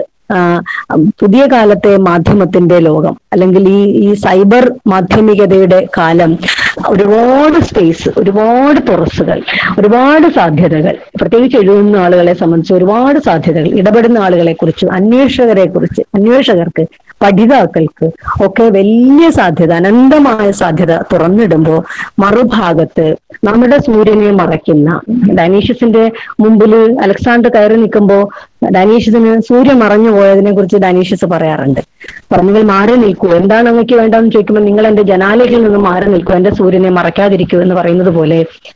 പുതിയ കാലത്തെ മാധ്യമത്തിന്റെ ലോകം, അല്ലെങ്കിൽ ഈ സൈബർ മാധ്യമികതയുടെ കാലം ഒരുപാട് സ്പേസ്, ഒരുപാട് തുറസ്സുകൾ, ഒരുപാട് സാധ്യതകൾ, പ്രത്യേകിച്ച് എഴുതുന്ന ആളുകളെ സംബന്ധിച്ച് ഒരുപാട് സാധ്യതകൾ, ഇടപെടുന്ന ആളുകളെ കുറിച്ച്, അന്വേഷകർക്ക്, പഠിതാക്കൾക്ക് ഒക്കെ വലിയ സാധ്യത, അനന്തമായ സാധ്യത തുറന്നിടുമ്പോൾ മറുഭാഗത്ത് നമ്മുടെ സൂര്യനെ മറയ്ക്കുന്ന, ഡാനീഷ്യസിന്റെ മുമ്പിൽ അലക്സാണ്ടർ കയറി നിൽക്കുമ്പോൾ ഡാനീഷ്യസിന് സൂര്യൻ മറഞ്ഞു പോയതിനെ കുറിച്ച് ഡാനീഷ്യസ് പറയാറുണ്ട്. നിങ്ങൾ മാറി നിൽക്കൂ, എന്താണ് അങ്ങക്ക് വേണ്ടെന്ന് ചോദിക്കുമ്പോൾ നിങ്ങൾ എന്റെ ജനാലയിൽ നിന്ന് മാറി നിൽക്കൂ, എന്റെ സൂര്യനെ മറയ്ക്കാതിരിക്കൂ എന്ന് പറയുന്നത് പോലെ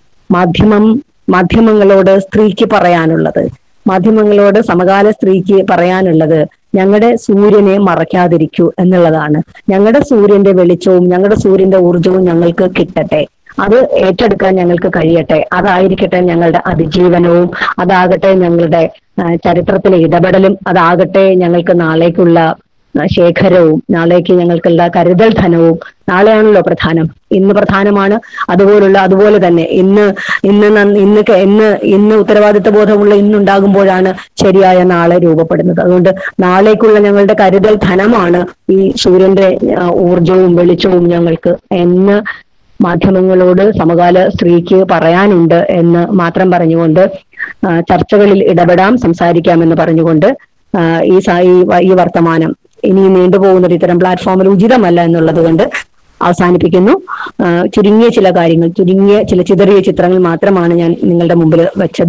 മാധ്യമങ്ങളോട് സ്ത്രീക്ക് പറയാനുള്ളത്, മാധ്യമങ്ങളോട് സമകാല സ്ത്രീക്ക് പറയാനുള്ളത്, ഞങ്ങളുടെ സൂര്യനെ മറയ്ക്കാതിരിക്കൂ എന്നുള്ളതാണ്. ഞങ്ങളുടെ സൂര്യന്റെ വെളിച്ചവും ഞങ്ങളുടെ സൂര്യന്റെ ഊർജവും ഞങ്ങൾക്ക് കിട്ടട്ടെ, അത് ഏറ്റെടുക്കാൻ ഞങ്ങൾക്ക് കഴിയട്ടെ, അതായിരിക്കട്ടെ ഞങ്ങളുടെ അതിജീവനവും, അതാകട്ടെ ഞങ്ങളുടെ ചരിത്രത്തിലെ ഇടപെടലും, അതാകട്ടെ ഞങ്ങൾക്ക് നാളേക്കുള്ള ശേഖരവും, നാളേക്ക് ഞങ്ങൾക്കുള്ള കരുതൽ ധനവും. നാളെയാണല്ലോ പ്രധാനം, ഇന്ന് പ്രധാനമാണ്. അതുപോലെ തന്നെ ഇന്ന് ഉത്തരവാദിത്വ ബോധമുള്ള ഇന്നുണ്ടാകുമ്പോഴാണ് ശരിയായ നാളെ രൂപപ്പെടുന്നത്. അതുകൊണ്ട് നാളേക്കുള്ള ഞങ്ങളുടെ കരുതൽ ധനമാണ് ഈ സൂര്യന്റെ ഊർജവും വെളിച്ചവും ഞങ്ങൾക്ക് എന്ന് മാധ്യമങ്ങളോട് സമകാല സ്ത്രീക്ക് പറയാനുണ്ട് എന്ന് മാത്രം പറഞ്ഞുകൊണ്ട്, ചർച്ചകളിൽ ഇടപെടാം, സംസാരിക്കാമെന്ന് പറഞ്ഞുകൊണ്ട് ഈ വർത്തമാനം ഇനി നീണ്ടുപോകുന്നത് ഇത്തരം പ്ലാറ്റ്ഫോമിൽ ഉചിതമല്ല എന്നുള്ളത് കൊണ്ട് അവസാനിപ്പിക്കുന്നു. ചുരുങ്ങിയ ചില കാര്യങ്ങൾ, ചിതറിയ ചിത്രങ്ങൾ മാത്രമാണ് ഞാൻ നിങ്ങളുടെ മുമ്പിൽ വെച്ചത്.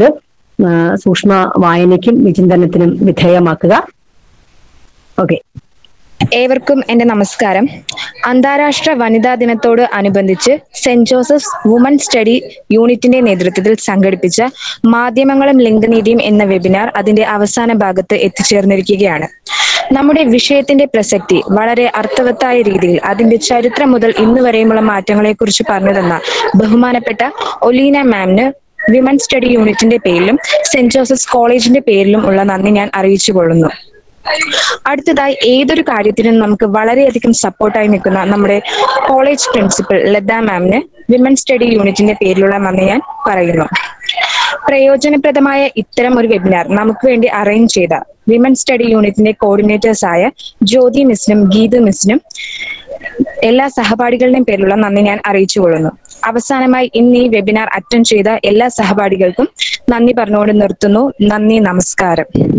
സൂക്ഷ്മ വായനയ്ക്കും വിചിന്തനത്തിനും വിധേയമാക്കുക. ഓക്കെ. ഏവർക്കും എൻ്റെ നമസ്കാരം. അന്താരാഷ്ട്ര വനിതാ ദിനത്തോട് അനുബന്ധിച്ച് സെന്റ് ജോസഫ്സ് വുമൺ സ്റ്റഡി യൂണിറ്റിന്റെ നേതൃത്വത്തിൽ സംഘടിപ്പിച്ച മാധ്യമങ്ങളും ലിംഗനീതിയും എന്ന വെബിനാർ അതിന്റെ അവസാന ഭാഗത്ത് എത്തിച്ചേർന്നിരിക്കുകയാണ്. നമ്മുടെ വിഷയത്തിന്റെ പ്രസക്തി വളരെ അർത്ഥവത്തായ രീതിയിൽ അതിന്റെ ചരിത്രം മുതൽ ഇന്ന് വരെയുമുള്ള മാറ്റങ്ങളെക്കുറിച്ച് പറഞ്ഞു തന്ന ബഹുമാനപ്പെട്ട ഒലീന മാമിന് വിമൻ സ്റ്റഡി യൂണിറ്റിന്റെ പേരിലും സെന്റ് ജോസഫ്സ് കോളേജിന്റെ പേരിലും ഉള്ള നന്ദി ഞാൻ അറിയിച്ചു കൊള്ളുന്നു. അടുത്തതായി ഏതൊരു കാര്യത്തിനും നമുക്ക് വളരെയധികം സപ്പോർട്ടായി നിൽക്കുന്ന നമ്മുടെ കോളേജ് പ്രിൻസിപ്പൽ ലത മാമിന് വിമൻ സ്റ്റഡി യൂണിറ്റിന്റെ പേരിലുള്ള നന്ദി ഞാൻ പറയുന്നു. പ്രയോജനപ്രദമായ ഇത്തരം ഒരു വെബിനാർ നമുക്ക് വേണ്ടി അറേഞ്ച് ചെയ്ത വിമൻ സ്റ്റഡി യൂണിറ്റിന്റെ കോർഡിനേറ്റേഴ്സായ ജ്യോതി മിസ്സിനും ഗീതു മിസ്സിനും എല്ലാ സഹപാഠികളുടെയും പേരിലുള്ള നന്ദി ഞാൻ അറിയിച്ചു കൊള്ളുന്നു. അവസാനമായി ഇന്ന് ഈ വെബിനാർ അറ്റൻഡ് ചെയ്ത എല്ലാ സഹപാഠികൾക്കും നന്ദി പറഞ്ഞുകൊണ്ട് നിർത്തുന്നു. നന്ദി, നമസ്കാരം.